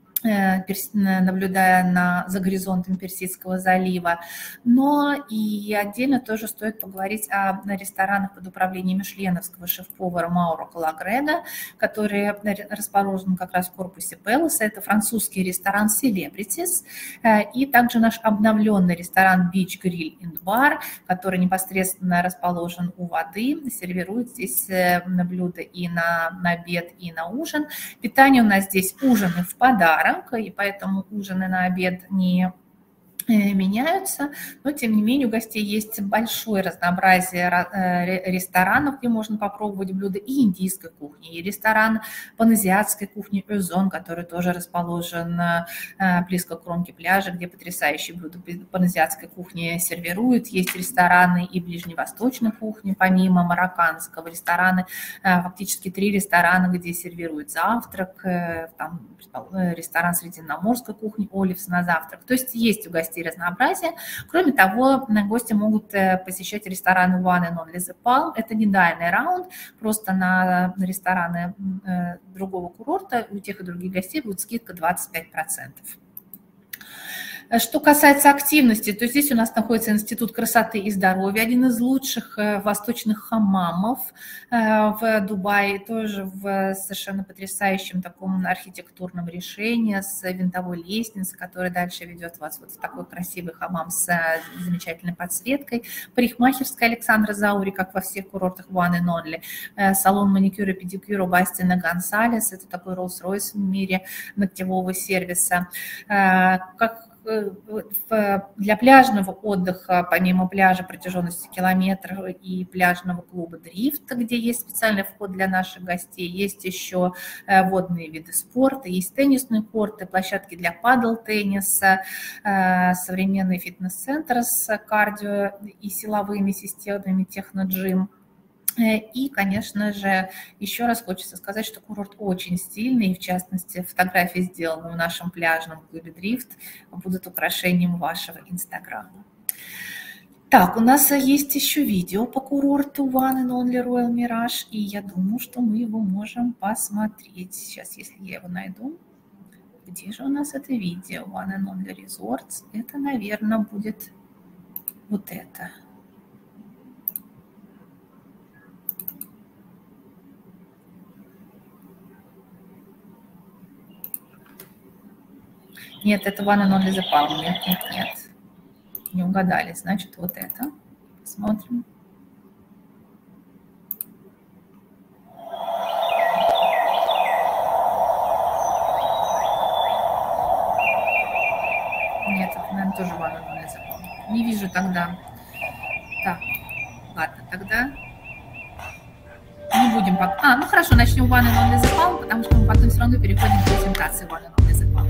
наблюдая на, за горизонтом Персидского залива. Но и отдельно тоже стоит поговорить о ресторанах под управлением мишленовского шеф-повара Мауро Калагреда, который расположен как раз в корпусе Palace. Это французский ресторан Celebrities, и также наш обновленный ресторан Beach Grill and Bar, который непосредственно расположен у воды, сервирует здесь блюда и на, на обед, и на ужин. Питание у нас здесь ужины в подарок, и поэтому ужины на обед не меняются, но тем не менее у гостей есть большое разнообразие ресторанов, где можно попробовать блюда и индийской кухни, и ресторан паназиатской кухни Озон, который тоже расположен близко к кромке пляжа, где потрясающие блюда паназиатской кухни сервируют. Есть рестораны и ближневосточной кухни, помимо марокканского, рестораны, фактически три ресторана, где сервируют завтрак, там ресторан средиземноморской кухни Оливс на завтрак. То есть есть у гостей разнообразие. Кроме того, гости могут посещать рестораны One and Only The Palm. Это не дайный раунд, просто на рестораны другого курорта у тех и других гостей будет скидка двадцать пять процентов. Что касается активности, то здесь у нас находится Институт красоты и здоровья, один из лучших восточных хамамов в Дубае, тоже в совершенно потрясающем таком архитектурном решении с винтовой лестницей, которая дальше ведет вас вот в такой красивый хамам с замечательной подсветкой. Парикмахерская Александра Заури, как во всех курортах One and Only. Салон маникюра и педикюра Бастина Гонсалес, это такой Rolls-Royce в мире ногтевого сервиса. Как для пляжного отдыха, помимо пляжа протяженностью километров и пляжного клуба «Дрифт», где есть специальный вход для наших гостей, есть еще водные виды спорта, есть теннисные корты, площадки для падл-тенниса, современный фитнес-центр с кардио и силовыми системами, техноджим. И, конечно же, еще раз хочется сказать, что курорт очень стильный, и в частности фотографии, сделанные в нашем пляжном клубе «Дрифт», будут украшением вашего инстаграма. Так, у нас есть еще видео по курорту One and Only Royal Mirage, и я думаю, что мы его можем посмотреть. Сейчас, если я его найду. Где же у нас это видео? One and Only Resorts. Это, наверное, будет вот это. Нет, это One and Only The Palm. Нет, нет, нет. Не угадали. Значит, вот это. Посмотрим. Нет, это, наверное, тоже One and Only The Palm. Не вижу тогда. Так, ладно, тогда не будем пока. А, ну хорошо, начнем One and Only The Palm, потому что мы потом все равно переходим к презентации One and Only The Palm.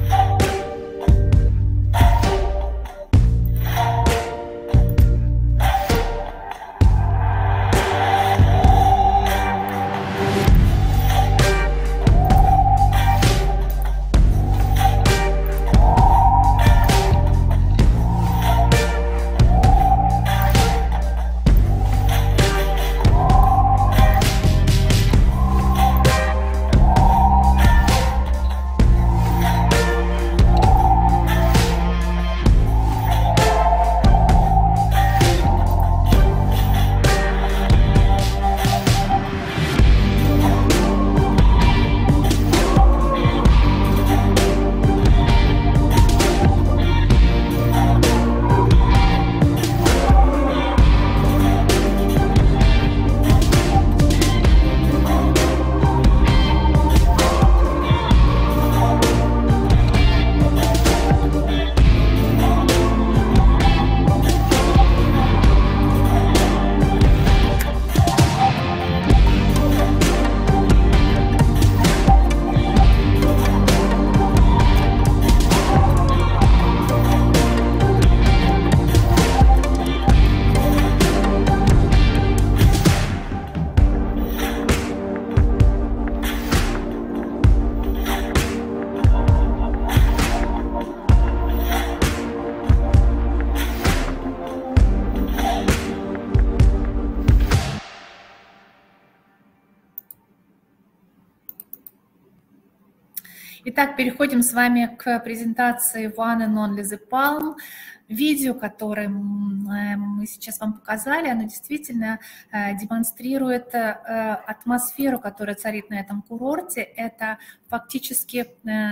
Итак, переходим с вами к презентации One and Only The Palm. Видео, которое мы сейчас вам показали, оно действительно демонстрирует атмосферу, которая царит на этом курорте. Это фактически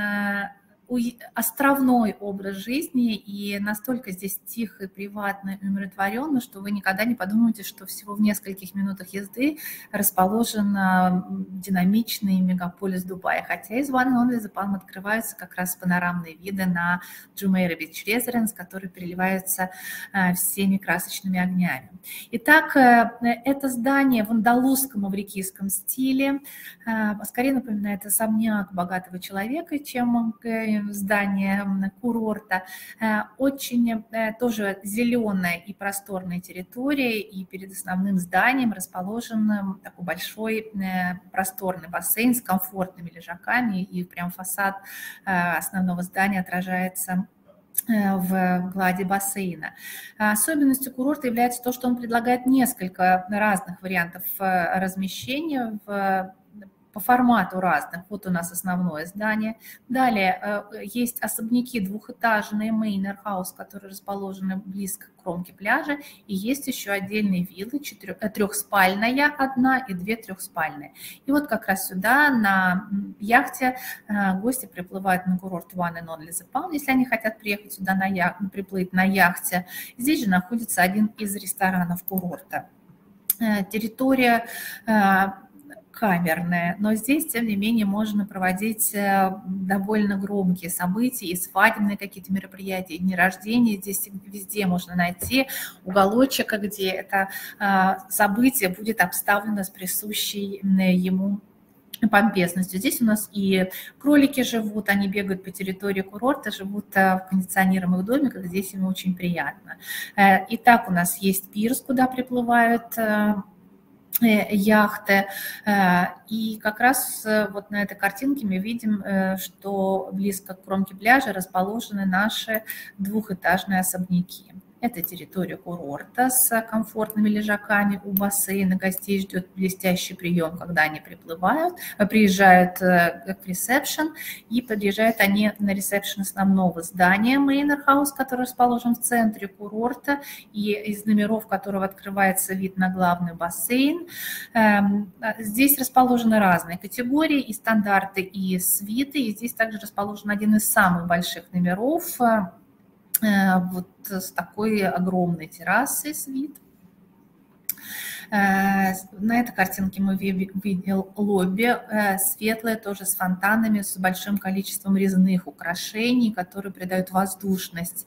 островной образ жизни, и настолько здесь тихо, приватно и умиротворенно, что вы никогда не подумаете, что всего в нескольких минутах езды расположен динамичный мегаполис Дубая. Хотя из One and Only The Palm открываются как раз панорамные виды на Jumeirah Beach Residence, которые переливаются всеми красочными огнями. Итак, это здание в андалузско-маврикийском стиле, скорее напоминает особняк богатого человека, чем здание курорта. Очень тоже зеленая и просторная территория, и перед основным зданием расположен такой большой просторный бассейн с комфортными лежаками, и прям фасад основного здания отражается в глади бассейна. Особенностью курорта является то, что он предлагает несколько разных вариантов размещения в по формату разных. Вот у нас основное здание. Далее есть особняки двухэтажные, Manor House, которые расположены близко к кромке пляжа. И есть еще отдельные виллы, четырех, трехспальная одна и две трехспальные. И вот как раз сюда на яхте гости приплывают на курорт One and Only The Palm, если они хотят приехать сюда на яхте, приплыть на яхте. Здесь же находится один из ресторанов курорта. Территория камерное, но здесь, тем не менее, можно проводить довольно громкие события, и свадебные какие-то мероприятия, и дни рождения. Здесь везде можно найти уголочек, где это событие будет обставлено с присущей ему помпезностью. Здесь у нас и кролики живут, они бегают по территории курорта, живут в кондиционируемых домиках, здесь им очень приятно. Итак, у нас есть пирс, куда приплывают яхты, и как раз вот на этой картинке мы видим, что близко к кромке пляжа расположены наши двухэтажные особняки. Это территория курорта с комфортными лежаками у бассейна. Гостей ждет блестящий прием, когда они приплывают, приезжают к ресепшн, и подъезжают они на ресепшн основного здания Manor House, который расположен в центре курорта, и из номеров которого открывается вид на главный бассейн. Здесь расположены разные категории, и стандарты, и свиты, и здесь также расположен один из самых больших номеров, вот с такой огромной террасой с вид. На этой картинке мы видим лобби, светлое, тоже с фонтанами, с большим количеством резных украшений, которые придают воздушность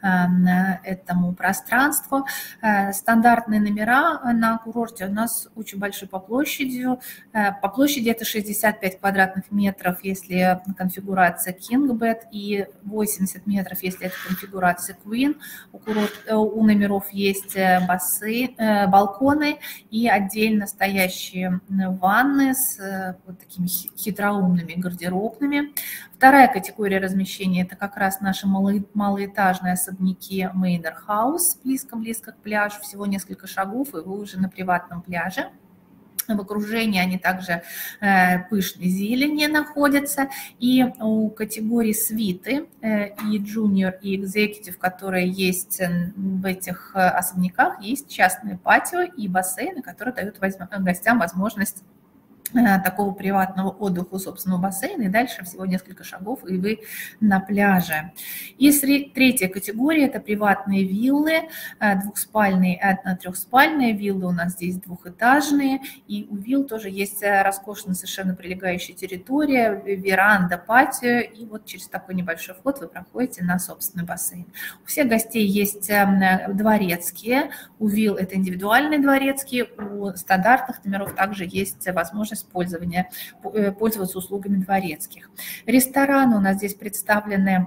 этому пространству. Стандартные номера на курорте у нас очень большой по площади. По площади это шестьдесят пять квадратных метров, если конфигурация King Bed, и восемьдесят метров, если это конфигурация Queen. У, курорт, у номеров есть бассейн, балконы и отдельно стоящие ванны с вот такими хитроумными гардеробными. Вторая категория размещения – это как раз наши малоэтажные особняки Manor House, близко-близко к пляжу, всего несколько шагов, и вы уже на приватном пляже. В окружении они также пышной зелени находятся. И у категории свиты и junior, и executive, которые есть в этих особняках, есть частные патио и бассейны, которые дают гостям возможность такого приватного отдыха у собственного бассейна, и дальше всего несколько шагов, и вы на пляже. И третья категория – это приватные виллы, двухспальные и трехспальные виллы у нас здесь двухэтажные, и у вилл тоже есть роскошная совершенно прилегающая территория, веранда, патио, и вот через такой небольшой вход вы проходите на собственный бассейн. У всех гостей есть дворецкие, у вилл это индивидуальные дворецкие, у стандартных номеров также есть возможность Пользования, пользоваться услугами дворецких. Рестораны у нас здесь представлены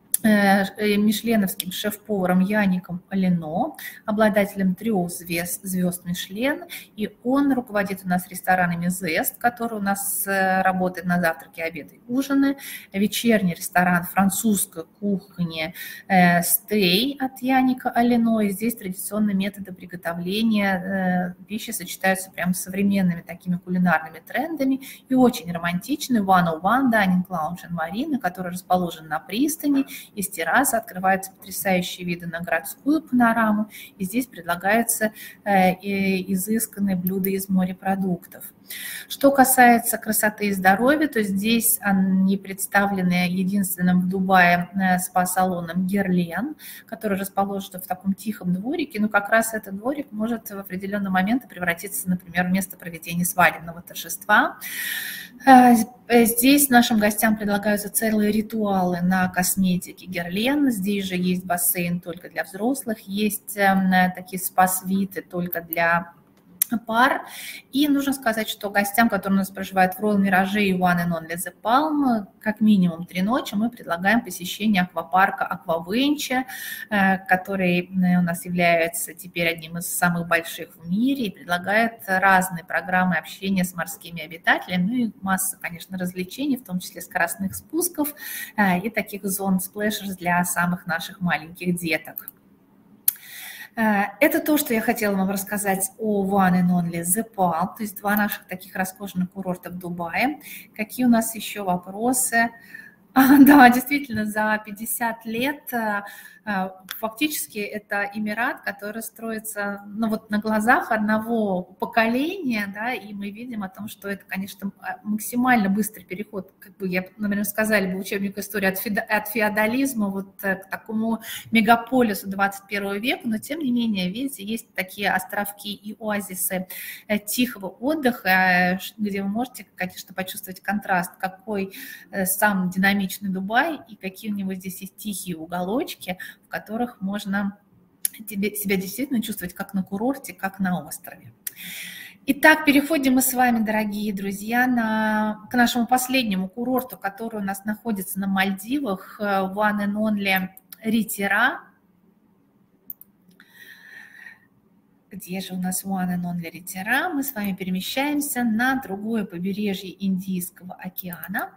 мишленовским шеф-поваром Яником Алино, обладателем трех звезд, звезд Мишлен, и он руководит у нас ресторанами Zest, который у нас работает на завтраки, обеды и ужины, вечерний ресторан французской кухни Stay от Яника Алино, и здесь традиционные методы приготовления пищи сочетаются прямо с современными такими кулинарными трендами, и очень романтичный one oh one Dining Lounge and Marina, который расположен на пристани. Из террасы открываются потрясающие виды на городскую панораму, и здесь предлагаются изысканные блюда из морепродуктов. Что касается красоты и здоровья, то здесь они представлены единственным в Дубае спа-салоном Герлен, который расположен в таком тихом дворике, но как раз этот дворик может в определенный момент превратиться, например, в место проведения свадебного торжества. Здесь нашим гостям предлагаются целые ритуалы на косметике Герлен. Здесь же есть бассейн только для взрослых, есть такие спа-свиты только для пар. И нужно сказать, что гостям, которые у нас проживают в Royal Mirage и One and Only The Palm, как минимум три ночи мы предлагаем посещение аквапарка Аквавенча, который у нас является теперь одним из самых больших в мире и предлагает разные программы общения с морскими обитателями, ну и масса, конечно, развлечений, в том числе скоростных спусков и таких зон splashers для самых наших маленьких деток. Это то, что я хотела вам рассказать о One and Only The Palm, то есть два наших таких роскошных курорта в Дубае. Какие у нас еще вопросы? Да, действительно, за пятьдесят лет фактически это Эмират, который строится, ну, вот на глазах одного поколения, да, и мы видим о том, что это, конечно, максимально быстрый переход, как бы я, наверное, сказали бы, учебник истории от, феда, от феодализма вот к такому мегаполису двадцать первого века, но тем не менее, видите, есть такие островки и оазисы тихого отдыха, где вы можете, конечно, почувствовать контраст, какой сам динамичный Дубай и какие у него здесь есть тихие уголочки, в которых можно тебе, себя действительно чувствовать как на курорте, как на острове. Итак, переходим мы с вами, дорогие друзья, на, к нашему последнему курорту, который у нас находится на Мальдивах, One and Only Ретира. Где же у нас One and Only Ретира? Мы с вами перемещаемся на другое побережье Индийского океана.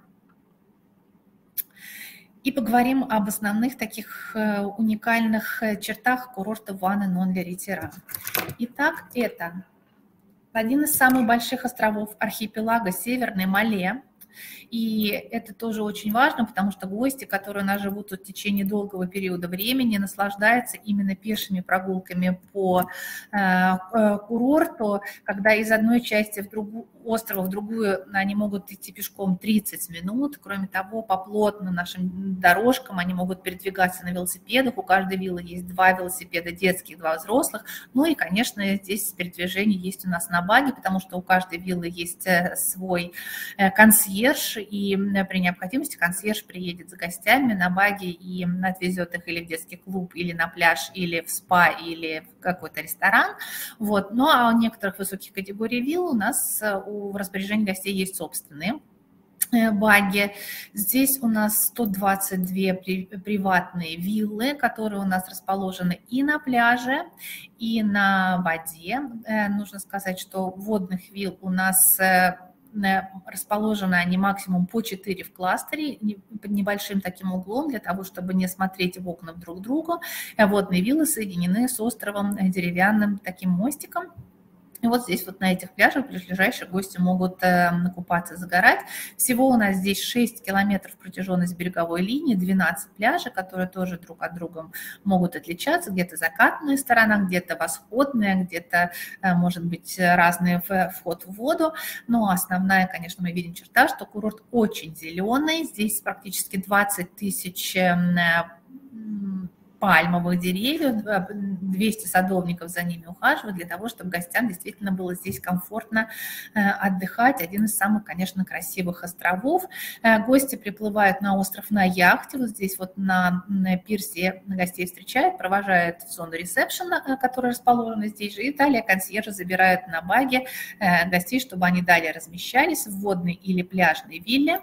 И поговорим об основных таких уникальных чертах курорта One and Only Ретира. Итак, это один из самых больших островов архипелага Северной Мале. И это тоже очень важно, потому что гости, которые у нас живут тут в течение долгого периода времени, наслаждаются именно пешими прогулками по э, курорту, когда из одной части в другую, острова в другую они могут идти пешком тридцать минут. Кроме того, по плотным нашим дорожкам они могут передвигаться на велосипедах. У каждой виллы есть два велосипеда детских, два взрослых. Ну и, конечно, здесь передвижение есть у нас на баги, потому что у каждой виллы есть свой консьерж, и при необходимости консьерж приедет за гостями на баги и отвезет их или в детский клуб, или на пляж, или в спа, или в какой-то ресторан. Вот. Ну а у некоторых высоких категорий вилл у нас в распоряжении гостей есть собственные баги. Здесь у нас сто двадцать две приватные виллы, которые у нас расположены и на пляже, и на воде. Нужно сказать, что водных вилл у нас расположены они максимум по четыре в кластере, под небольшим таким углом, для того, чтобы не смотреть в окна друг другу. Водные виллы соединены с островом деревянным таким мостиком. И вот здесь вот на этих пляжах ближайшие гости могут э, купаться, загорать. Всего у нас здесь шесть километров протяженность береговой линии, двенадцать пляжей, которые тоже друг от друга могут отличаться. Где-то закатная сторона, где-то восходная, где-то, э, может быть, разный вход в воду. Но основная, конечно, мы видим черта, что курорт очень зеленый. Здесь практически двадцать тысяч э, пальмовых деревьев, двести садовников за ними ухаживают для того, чтобы гостям действительно было здесь комфортно отдыхать. Один из самых, конечно, красивых островов. Гости приплывают на остров на яхте. Вот здесь вот на пирсе гостей встречают, провожают в зону ресепшена, которая расположена здесь же. И далее консьержи забирают на баги гостей, чтобы они далее размещались в водной или пляжной вилле.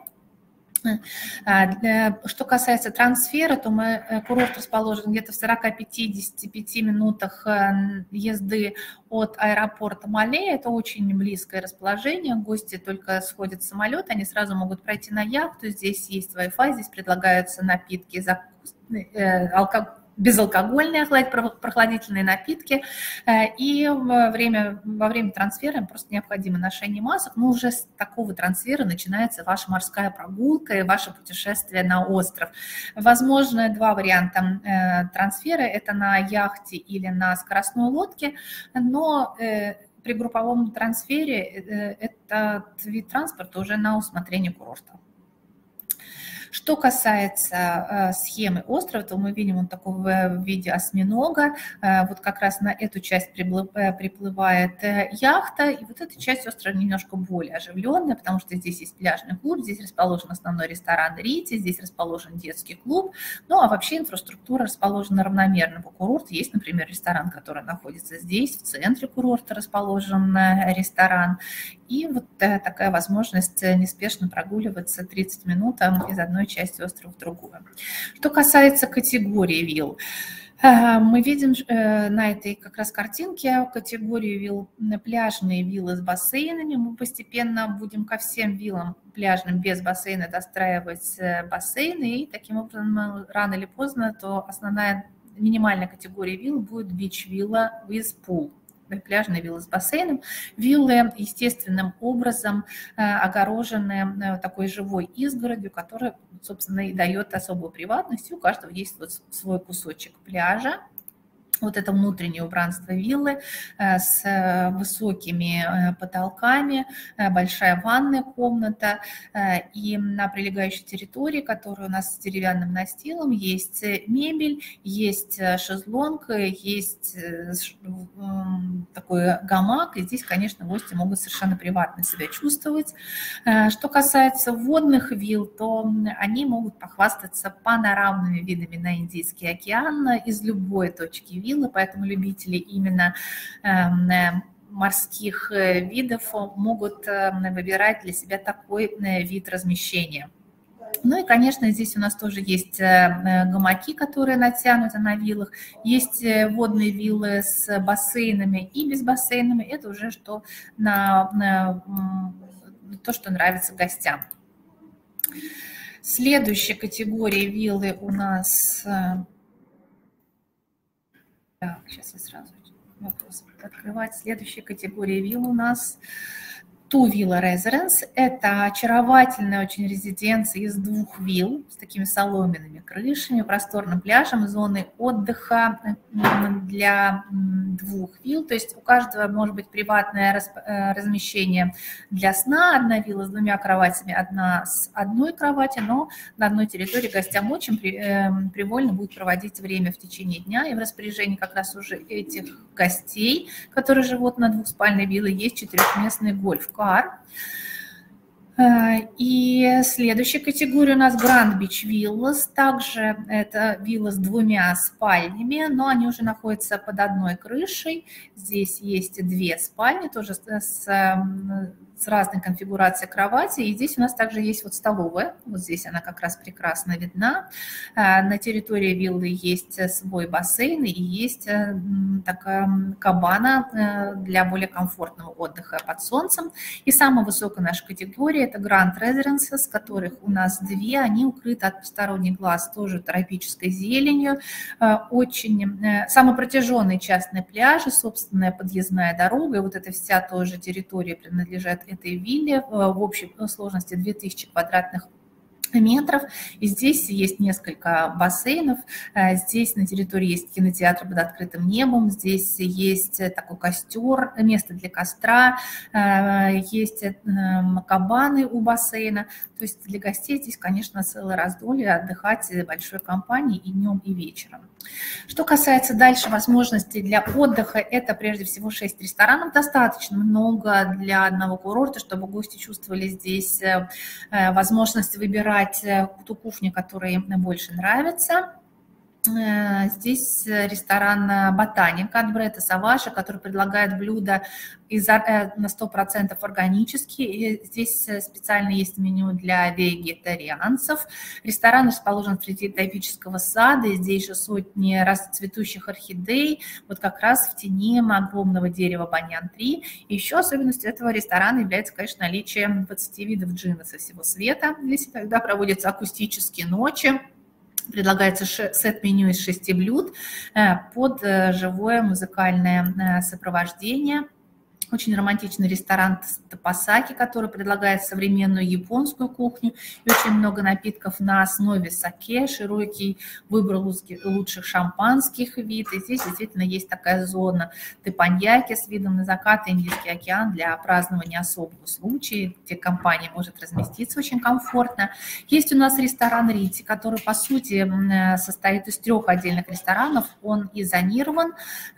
Что касается трансфера, то мы, курорт расположен где-то в сорока-пятидесяти пяти минутах езды от аэропорта Мале. Это очень близкое расположение. Гости только сходят с самолета, они сразу могут пройти на яхту. Здесь есть Wi-Fi, здесь предлагаются напитки, закуски, алкоголь, безалкогольные прохладительные напитки, и во время, во время трансфера просто необходимо ношение масок, но уже с такого трансфера начинается ваша морская прогулка и ваше путешествие на остров. Возможно, два варианта трансфера – это на яхте или на скоростной лодке, но при групповом трансфере этот вид транспорта уже на усмотрение курорта. Что касается э, схемы острова, то мы видим он такой в виде осьминога. Э, вот как раз на эту часть приплыв, э, приплывает э, яхта. И вот эта часть острова немножко более оживленная, потому что здесь есть пляжный клуб, здесь расположен основной ресторан Рити, здесь расположен детский клуб. Ну а вообще инфраструктура расположена равномерно по курорту. Есть, например, ресторан, который находится здесь, в центре курорта расположен э, ресторан. И вот э, такая возможность неспешно прогуливаться тридцать минут из одной части острова в другую. Что касается категории вилл, э, мы видим э, на этой как раз картинке категорию вилл, пляжные виллы с бассейнами. Мы постепенно будем ко всем виллам пляжным без бассейна достраивать бассейны, и таким образом рано или поздно то основная минимальная категория вилл будет beach villa with pool. пляжные виллы с бассейном. Виллы естественным образом огорожены такой живой изгородью, которая, собственно, и дает особую приватность. И у каждого есть вот свой кусочек пляжа. Вот это внутреннее убранство виллы с высокими потолками, большая ванная комната. И на прилегающей территории, которая у нас с деревянным настилом, есть мебель, есть шезлонг, есть такой гамак. И здесь, конечно, гости могут совершенно приватно себя чувствовать. Что касается водных вилл, то они могут похвастаться панорамными видами на Индийский океан из любой точки виллы. Поэтому любители именно морских видов могут выбирать для себя такой вид размещения. Ну и, конечно, здесь у нас тоже есть гамаки, которые натянуты на виллах, есть водные виллы с бассейнами и без бассейнами. Это уже что на, на то, что нравится гостям. Следующая категория виллы у нас... Так, сейчас я сразу вопрос открывать. Следующая категория вилл у нас Two Villa Residence. Это очаровательная очень резиденция из двух вилл с такими соломенными крышами, просторным пляжем, зоной отдыха для двух вилл. То есть у каждого может быть приватное размещение для сна. Одна вилла с двумя кроватями, одна с одной кроватью, но на одной территории гостям очень привольно будет проводить время в течение дня. И в распоряжении как раз уже этих гостей, которые живут на двухспальной вилле, есть четырехместный гольф. И следующая категория у нас Grand Beach Villas. Также это вилла с двумя спальнями, но они уже находятся под одной крышей. Здесь есть две спальни, тоже с, с разной конфигурацией кровати. И здесь у нас также есть вот столовая. Вот здесь она как раз прекрасно видна. На территории виллы есть свой бассейн и есть такая кабана для более комфортного отдыха под солнцем. И самая высокая наша категория – это Grand Residences, которых у нас две. Они укрыты от посторонних глаз тоже тропической зеленью. Очень самый протяженный частный пляж, собственная подъездная дорога. И вот эта вся тоже территория принадлежит этой вилле. В общей сложности две тысячи квадратных метров. И здесь есть несколько бассейнов. Здесь на территории есть кинотеатр под открытым небом. Здесь есть такой костер, место для костра. Есть кабаны у бассейна. То есть для гостей здесь, конечно, целое раздолье отдыхать большой компанией и днем, и вечером. Что касается дальше возможностей для отдыха, это прежде всего шесть ресторанов. Достаточно много для одного курорта, чтобы гости чувствовали здесь возможность выбирать ту кухню, которая им больше нравится. Здесь ресторан «Ботаника» от Бретта Саваша, который предлагает блюда из, на сто процентов органические. И здесь специально есть меню для вегетарианцев. Ресторан расположен среди тропического сада. И здесь же сотни расцветущих орхидей. Вот как раз в тени огромного дерева баньян-три. И еще особенностью этого ресторана является, конечно, наличие двадцати видов джина со всего света. Здесь тогда проводятся акустические ночи. Предлагается сет-меню из шести блюд под живое музыкальное сопровождение. Очень романтичный ресторан Тапасаки, который предлагает современную японскую кухню и очень много напитков на основе саке, широкий выбор лучших шампанских вид. И здесь действительно есть такая зона тепаньяки с видом на закат и Индийский океан для празднования особого случая, где компания может разместиться очень комфортно. Есть у нас ресторан Рити, который по сути состоит из трех отдельных ресторанов. Он изонирован.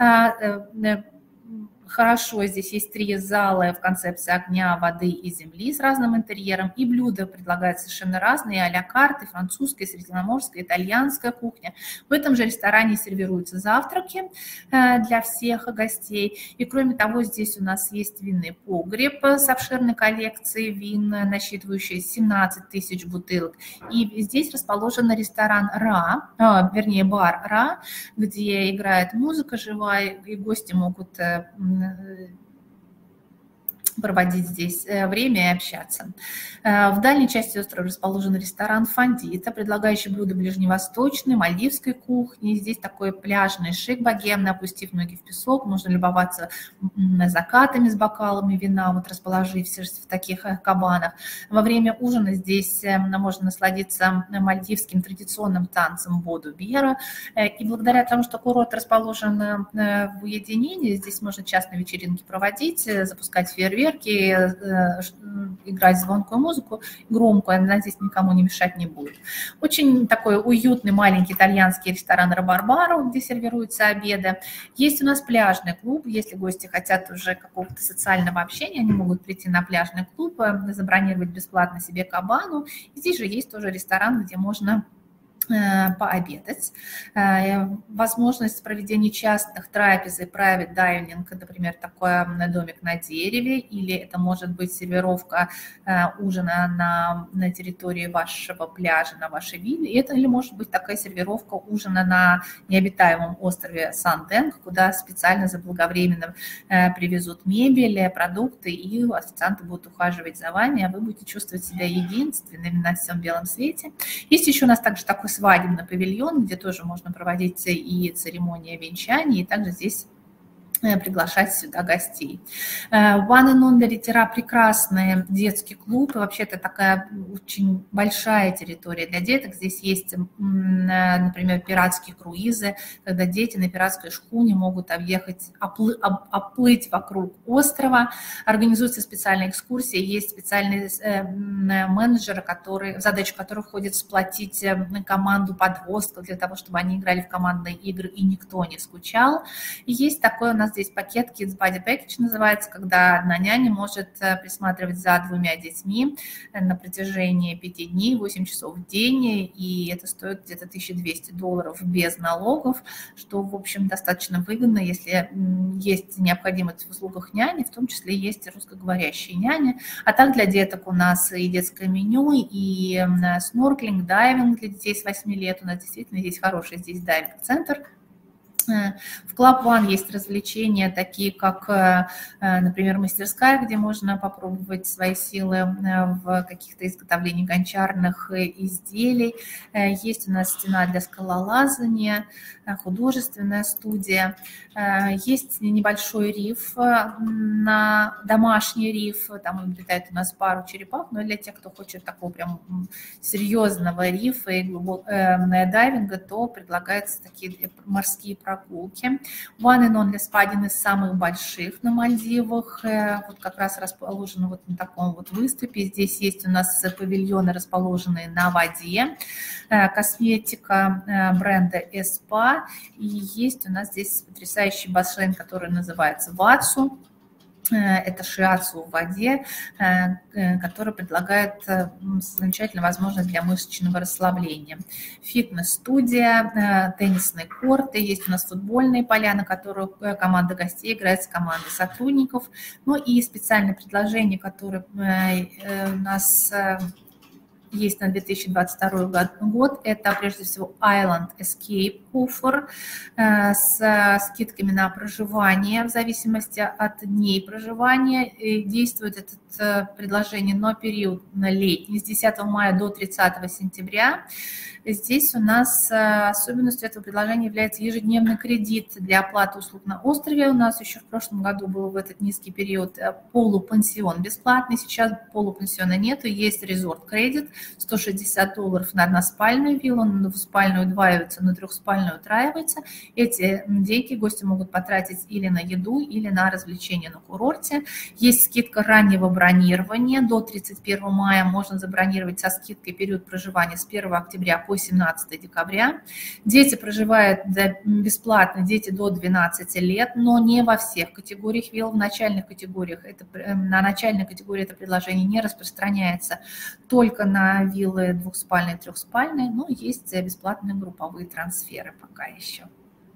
Хорошо, здесь есть три зала в концепции огня, воды и земли с разным интерьером. И блюда предлагают совершенно разные, а-ля карты, французская, средиземноморская, итальянская кухня. В этом же ресторане сервируются завтраки для всех гостей. И кроме того, здесь у нас есть винный погреб с обширной коллекцией вин, насчитывающей семнадцать тысяч бутылок. И здесь расположен ресторан Ра, а, вернее бар Ра, где играет музыка живая, и гости могут проводить здесь время и общаться. В дальней части острова расположен ресторан «Фондита», предлагающий блюда ближневосточной, мальдивской кухни. Здесь такой пляжный шик богемный, опустив ноги в песок. Можно любоваться закатами с бокалами вина, вот расположившись в таких кабанах. Во время ужина здесь можно насладиться мальдивским традиционным танцем боду-бера. И благодаря тому, что курорт расположен в уединении, здесь можно частные вечеринки проводить, запускать фейерверки, играть звонкую музыку, громкую, она здесь никому не мешать не будет. Очень такой уютный маленький итальянский ресторан «Рабарбаро», где сервируются обеды. Есть у нас пляжный клуб, если гости хотят уже какого-то социального общения, они могут прийти на пляжный клуб, забронировать бесплатно себе кабану. Здесь же есть тоже ресторан, где можно пообедать. Возможность проведения частных трапез и private dining, например, такой домик на дереве, или это может быть сервировка ужина на, на территории вашего пляжа, на вашей вилле, это или может быть такая сервировка ужина на необитаемом острове Сан-Денг, куда специально заблаговременно привезут мебель, продукты, и официанты будут ухаживать за вами, а вы будете чувствовать себя единственными на всем белом свете. Есть еще у нас также такой свадебный павильон, где тоже можно проводить и церемонии венчания, и также здесь приглашать сюда гостей. One and Only Ретира – прекрасный детский клуб, и вообще это такая очень большая территория для деток. Здесь есть, например, пиратские круизы, когда дети на пиратской шхуне могут объехать, оплы, оплыть вокруг острова. Организуются специальные экскурсии, есть специальные менеджеры, которые, в задачу которых входит сплотить команду подростков для того, чтобы они играли в командные игры и никто не скучал. И есть такой у нас здесь пакет Kids Buddy Package называется, когда одна няня может присматривать за двумя детьми на протяжении пяти дней, восемь часов в день, и это стоит где-то тысяча двести долларов без налогов, что, в общем, достаточно выгодно, если есть необходимость в услугах няни, в том числе есть и русскоговорящие няни. А так для деток у нас и детское меню, и снорклинг, дайвинг для детей с восьми лет. У нас действительно есть хороший здесь дайвинг-центр. В Club One есть развлечения, такие как, например, мастерская, где можно попробовать свои силы в каких-то изготовлении гончарных изделий. Есть у нас стена для скалолазания, художественная студия. Есть небольшой риф, на домашний риф, там летает у нас пару черепах, но для тех, кто хочет такого прям серьезного рифа и глубокого дайвинга, то предлагаются такие морские прогулки. One and Only Spa один из самых больших на Мальдивах, вот как раз расположен вот на таком вот выступе. Здесь есть у нас павильоны, расположенные на воде, косметика бренда Эспа, и есть у нас здесь потрясающий бассейн, который называется Ватсу. Это шиацу в воде, который предлагает замечательную возможность для мышечного расслабления. Фитнес-студия, теннисные корты, есть у нас футбольные поля, на которых команда гостей играет с командой сотрудников. Ну и специальное предложение, которое у нас есть на две тысячи двадцать второй год, это прежде всего Island Escape Offer с скидками на проживание в зависимости от дней проживания. И действует это предложение на период на летний с десятого мая до тридцатого сентября. Здесь у нас особенностью этого предложения является ежедневный кредит для оплаты услуг на острове. У нас еще в прошлом году был в этот низкий период полупансион бесплатный, сейчас полупансиона нету, есть резорт-кредит, сто шестьдесят долларов на односпальную виллу, на двуспальную удваивается, на трехспальную утраивается. Эти деньги гости могут потратить или на еду, или на развлечения на курорте. Есть скидка раннего бронирования, до тридцать первого мая можно забронировать со скидкой период проживания с первого октября по семнадцатого декабря. Дети проживают бесплатно, дети до двенадцати лет, но не во всех категориях вилл. В начальных категориях, это, на начальной категории это предложение не распространяется только на виллы двухспальные, трехспальные, но есть бесплатные групповые трансферы пока еще.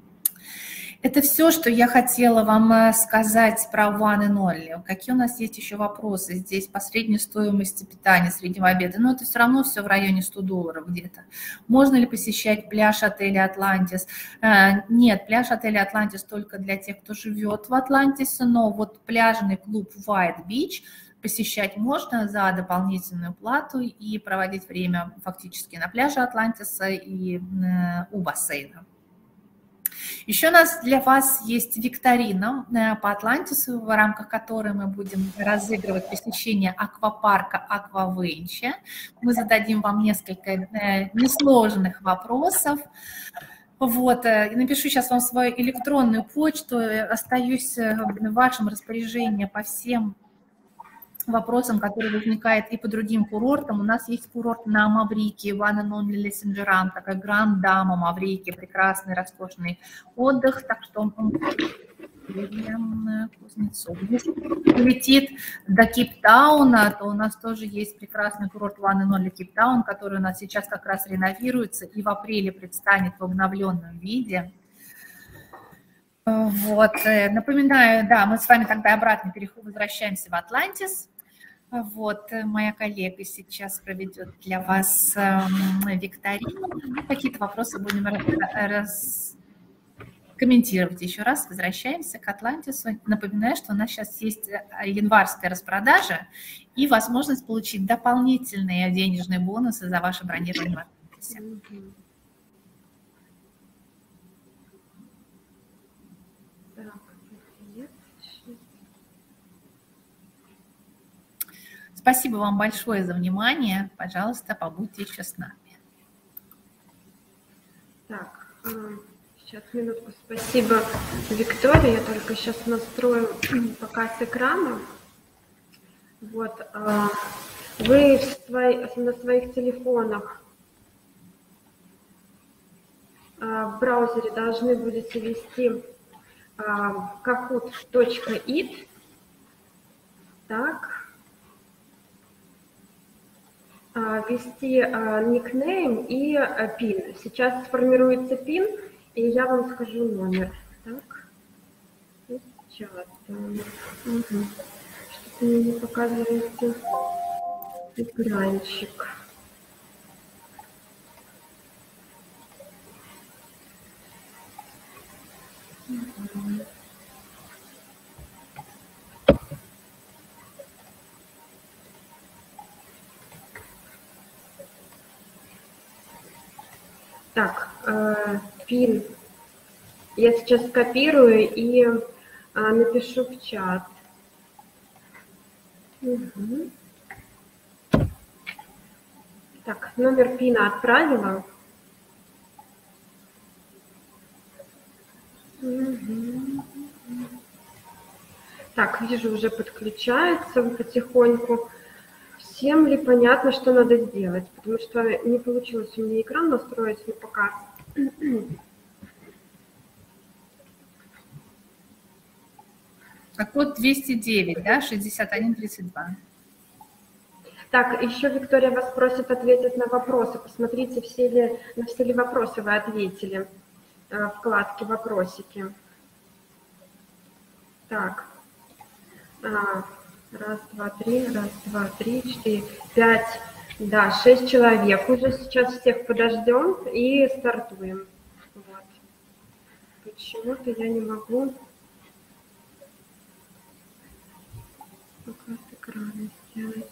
Это все, что я хотела вам сказать про One and Only. Какие у нас есть еще вопросы здесь по средней стоимости питания, среднего обеда? Но это все равно все в районе ста долларов где-то. Можно ли посещать пляж отеля «Атлантис»? Нет, пляж отеля «Атлантис» только для тех, кто живет в Атлантисе, но вот пляжный клуб White Beach посещать можно за дополнительную плату и проводить время фактически на пляже Атлантиса и у бассейна. Еще у нас для вас есть викторина по Атлантису, в рамках которой мы будем разыгрывать посещение аквапарка Аквавенче. Мы зададим вам несколько несложных вопросов. Вот, напишу сейчас вам свою электронную почту, остаюсь в вашем распоряжении по всем вопросам, которые возникают и по другим курортам. У нас есть курорт на Маврике, One and Only Le Saint-Gérard, такая Гранд-Дама Маврики, прекрасный, роскошный отдых, так что он если летит до Кейптауна, то у нас тоже есть прекрасный курорт One and Only Кейптаун, который у нас сейчас как раз реновируется и в апреле предстанет в обновленном виде. Вот, напоминаю, да, мы с вами тогда обратно переход, возвращаемся в Атлантис. Вот, моя коллега сейчас проведет для вас э, викторину. Какие-то вопросы будем раз... комментировать еще раз. Возвращаемся к Атлантису. Напоминаю, что у нас сейчас есть январская распродажа и возможность получить дополнительные денежные бонусы за ваше бронирование в Атлантисе. Спасибо вам большое за внимание. Пожалуйста, побудьте еще с нами.
Так, сейчас минутку. Спасибо, Виктория. Я только сейчас настрою показ экрана. Вот, вы в свои, на своих телефонах в браузере должны будете ввести kahoot точка ит. Так. Ввести никнейм и пин. Сейчас сформируется пин, и я вам скажу номер. Так, сейчас. Угу. Что-то мне не показываете экранчик. Угу. Так, э, пин я сейчас скопирую и э, напишу в чат. Угу. Так, номер пина отправила. Угу. Так, вижу, уже подключается потихоньку. Всем ли понятно, что надо сделать? Потому что не получилось у меня экран настроить на показ.
А код двести девять, да, шестьдесят один тридцать два.
Так, еще Виктория вас просит ответить на вопросы. Посмотрите, все ли, на все ли вопросы вы ответили. Вкладки «Вопросики». Так. Раз, два, три, раз, два, три, четыре, пять, да, шесть человек. Уже сейчас всех подождем и стартуем. Вот. Почему-то я не могу показ экрана сделать.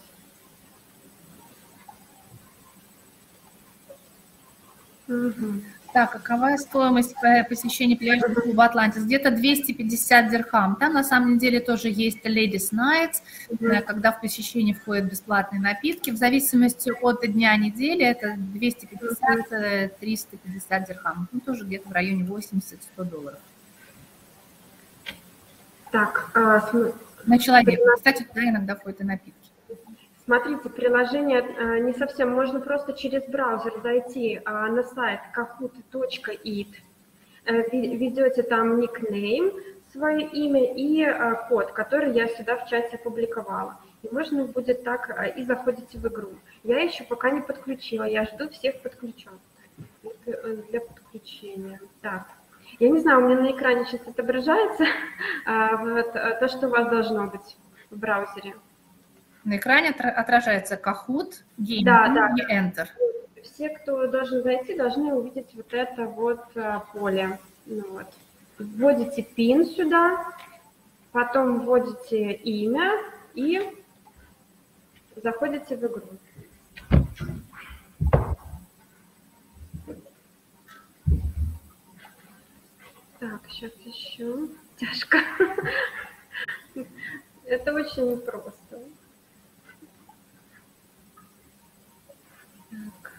Угу.
Так, какова стоимость посещения пляжного клуба «Атлантис»? Где-то двести пятьдесят дирхам. Там на самом деле тоже есть Ladies Nights, mm-hmm. когда в посещение входят бесплатные напитки. В зависимости от дня недели это двести пятьдесят - триста пятьдесят дирхам. Ну, тоже где-то в районе восемьдесят - сто долларов.
Так, а, см...
на человека. Кстати, туда иногда входят и напитки.
Смотрите, приложение не совсем, можно просто через браузер зайти на сайт kahoot точка ит, ведете там никнейм, свое имя и код, который я сюда в чате опубликовала. И можно будет так, и заходите в игру. Я еще пока не подключила, я жду всех подключенных для подключения. Так, Я не знаю, у меня на экране сейчас отображается вот, то, что у вас должно быть в браузере.
На экране отражается Kahoot, Game
да, да.
и Enter.
Все, кто должен зайти, должны увидеть вот это вот поле. Ну, вот. Вводите пин сюда, потом вводите имя и заходите в игру. Так, сейчас еще. Тяжко. Это очень непросто. Так.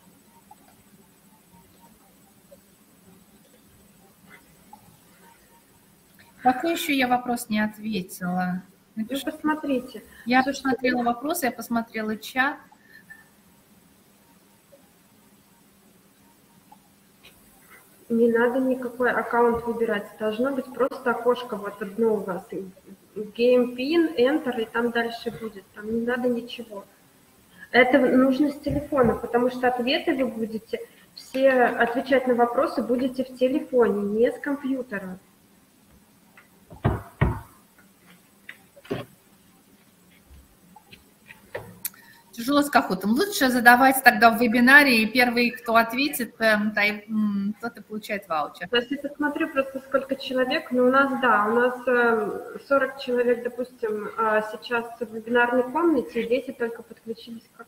Какой еще я вопрос не ответила?
Напиши. Ну, посмотрите.
Я Слушайте, посмотрела вопросы, я посмотрела чат.
Не надо никакой аккаунт выбирать. Должно быть просто окошко вот одно у вас. Game Pin, Enter, и там дальше будет. Там не надо ничего. Это нужно с телефона, потому что ответы вы будете, все отвечать на вопросы будете в телефоне, не с компьютера.
Тяжело с Kahoot. Лучше задавать тогда в вебинаре, и первый, кто ответит, тот и получает ваучер.
То есть я посмотрю просто, сколько человек. Но у нас, да, у нас сорок человек, допустим, сейчас в вебинарной комнате, и дети только подключились как.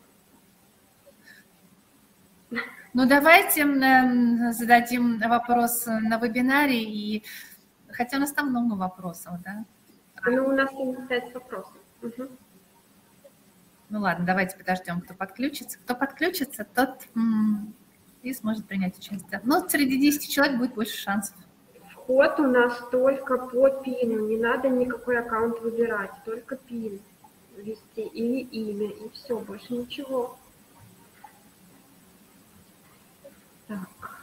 Ну, давайте зададим вопрос на вебинаре, и хотя у нас там много вопросов, да?
Ну, у нас семьдесят пять вопросов. Угу.
Ну ладно, давайте подождем, кто подключится. Кто подключится, тот м- и сможет принять участие. Но среди десяти человек будет больше шансов.
Вход у нас только по пину, не надо никакой аккаунт выбирать, только пин ввести и имя, и все, больше ничего. Так.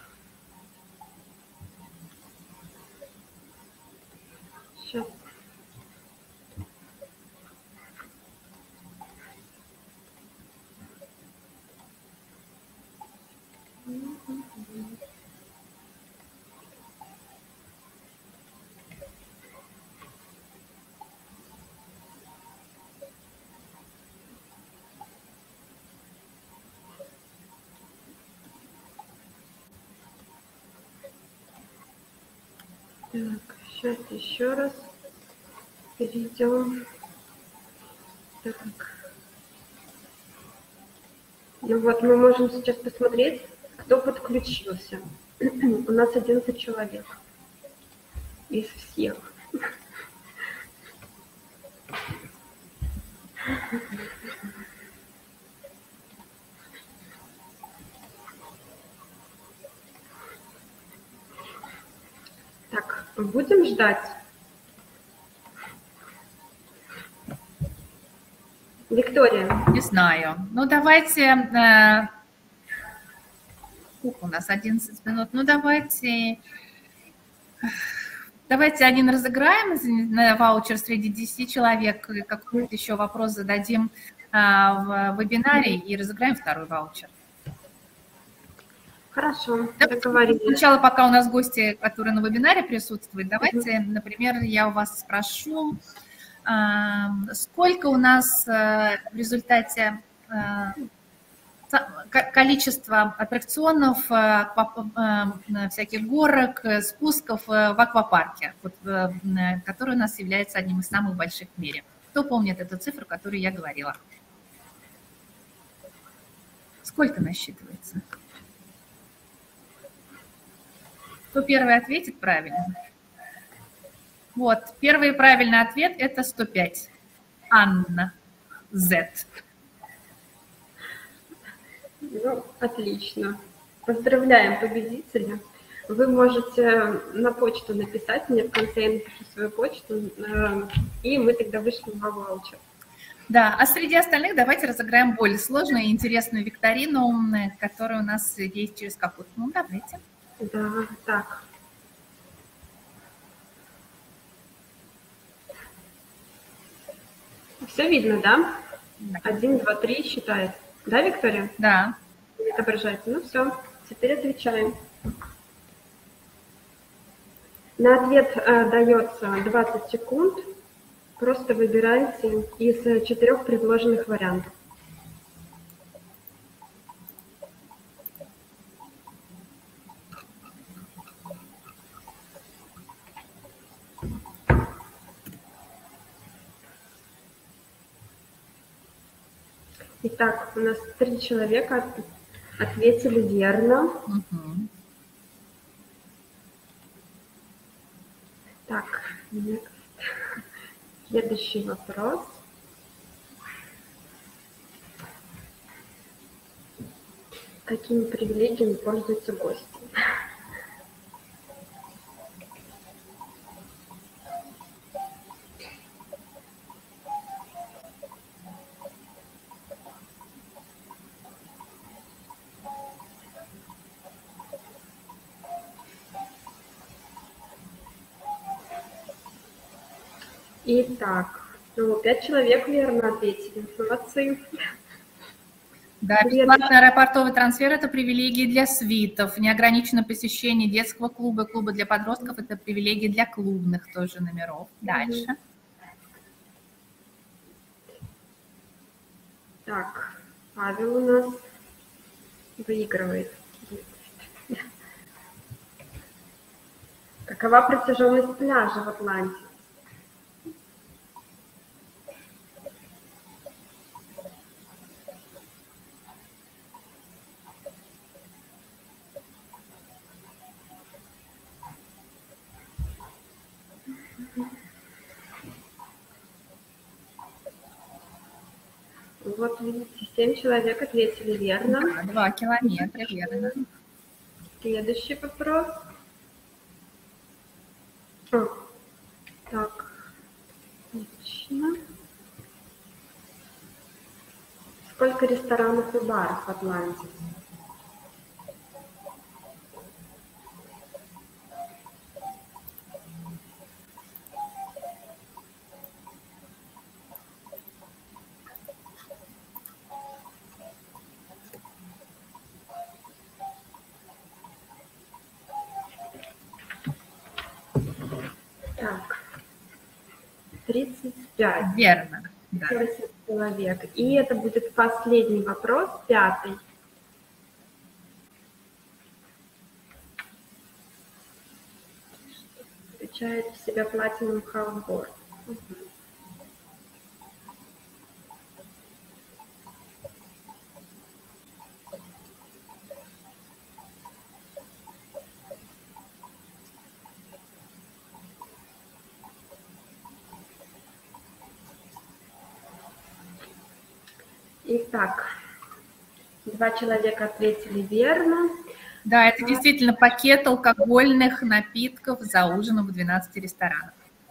Сейчас. Так, сейчас еще раз перейдем. Так. Ну вот мы можем сейчас посмотреть, кто подключился. У нас одиннадцать человек из всех. Так, будем ждать. Виктория.
Не знаю. Ну, давайте... Э, сколько у нас? одиннадцать минут. Ну, давайте... Давайте один разыграем на ваучер среди десяти человек. Какой-то еще вопрос зададим э, в вебинаре и разыграем второй ваучер.
Хорошо,
договорились. Сначала, пока у нас гости, которые на вебинаре присутствуют, давайте, например, я у вас спрошу, сколько у нас в результате количество аттракционов, всяких горок, спусков в аквапарке, который у нас является одним из самых больших в мире. Кто помнит эту цифру, которую я говорила? Сколько насчитывается? Кто первый ответит правильно? Вот, первый правильный ответ – это сто пять. Анна Z.
Ну, отлично. Поздравляем победителя. Вы можете на почту написать мне, в конце я напишу свою почту, и мы тогда вышлем вам ваучер.
Да, а среди остальных давайте разыграем более сложную и интересную викторину, которая у нас есть через Kahoot. Ну, давайте.
Да, так. Все видно, да? Один, два, три считает. Да, Виктория?
Да.
Отображается. Ну все, теперь отвечаем. На ответ э, дается двадцать секунд. Просто выбирайте из четырех предложенных вариантов. Итак, у нас три человека ответили верно.
Угу.
Так, следующий вопрос. Какими привилегиями пользуются гости? Итак, ну, пять человек верно ответили. Молодцы.
Да, бесплатный аэропортовый трансфер – это привилегии для свитов. Неограниченное посещение детского клуба, клуба для подростков – это привилегии для клубных тоже номеров. Дальше.
Так, Павел у нас выигрывает. Какова протяженность пляжа в Атланте? Вот видите, семь человек ответили верно.
Да, два километра, верно.
Следующий вопрос. А, так, отлично. Сколько ресторанов и баров в Атланте? Так, тридцать пять.
Верно. Да.
Человек. И это будет последний вопрос, пятый. Включает в себя Platinum Houseboard. Угу. Итак, два человека ответили верно.
Да, это действительно пакет алкогольных напитков за ужином в двенадцати ресторанах.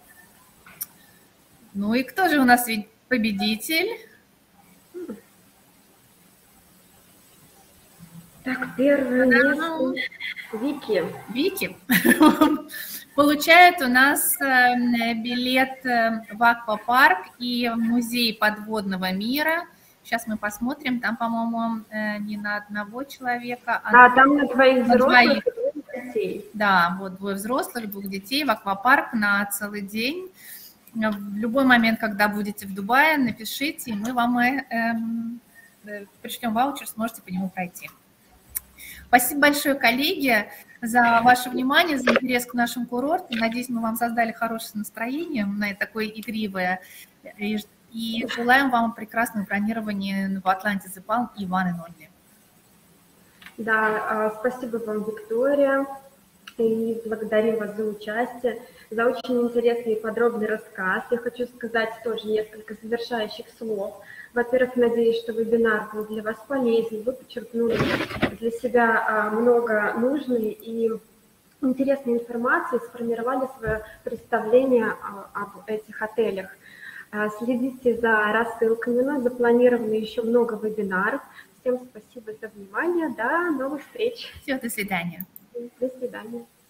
Ну и кто же у нас ведь победитель?
Так, первое место Вики.
Вики получает у нас билет в аквапарк и в музей подводного мира. Сейчас мы посмотрим, там, по-моему, не на одного человека,
а, а там на двоих
на
взрослых
двоих.
и двух детей.
Да, вот двое взрослых, двух детей в аквапарк на целый день. В любой момент, когда будете в Дубае, напишите, и мы вам э, э, пришлем ваучер, сможете по нему пройти. Спасибо большое, коллеги, за ваше внимание, за интерес к нашему курорту. Надеюсь, мы вам создали хорошее настроение на такое игривое. И желаем вам прекрасного бронирования в Атланте The Palm и One and Only.
Да, спасибо вам, Виктория, и благодарим вас за участие, за очень интересный и подробный рассказ. Я хочу сказать тоже несколько завершающих слов. Во-первых, надеюсь, что вебинар был для вас полезен, вы подчеркнули для себя много нужной и интересной информации, сформировали свое представление об этих отелях. Следите за рассылками, у нас запланировано еще много вебинаров. Всем спасибо за внимание, до новых встреч.
Все, до свидания.
До свидания.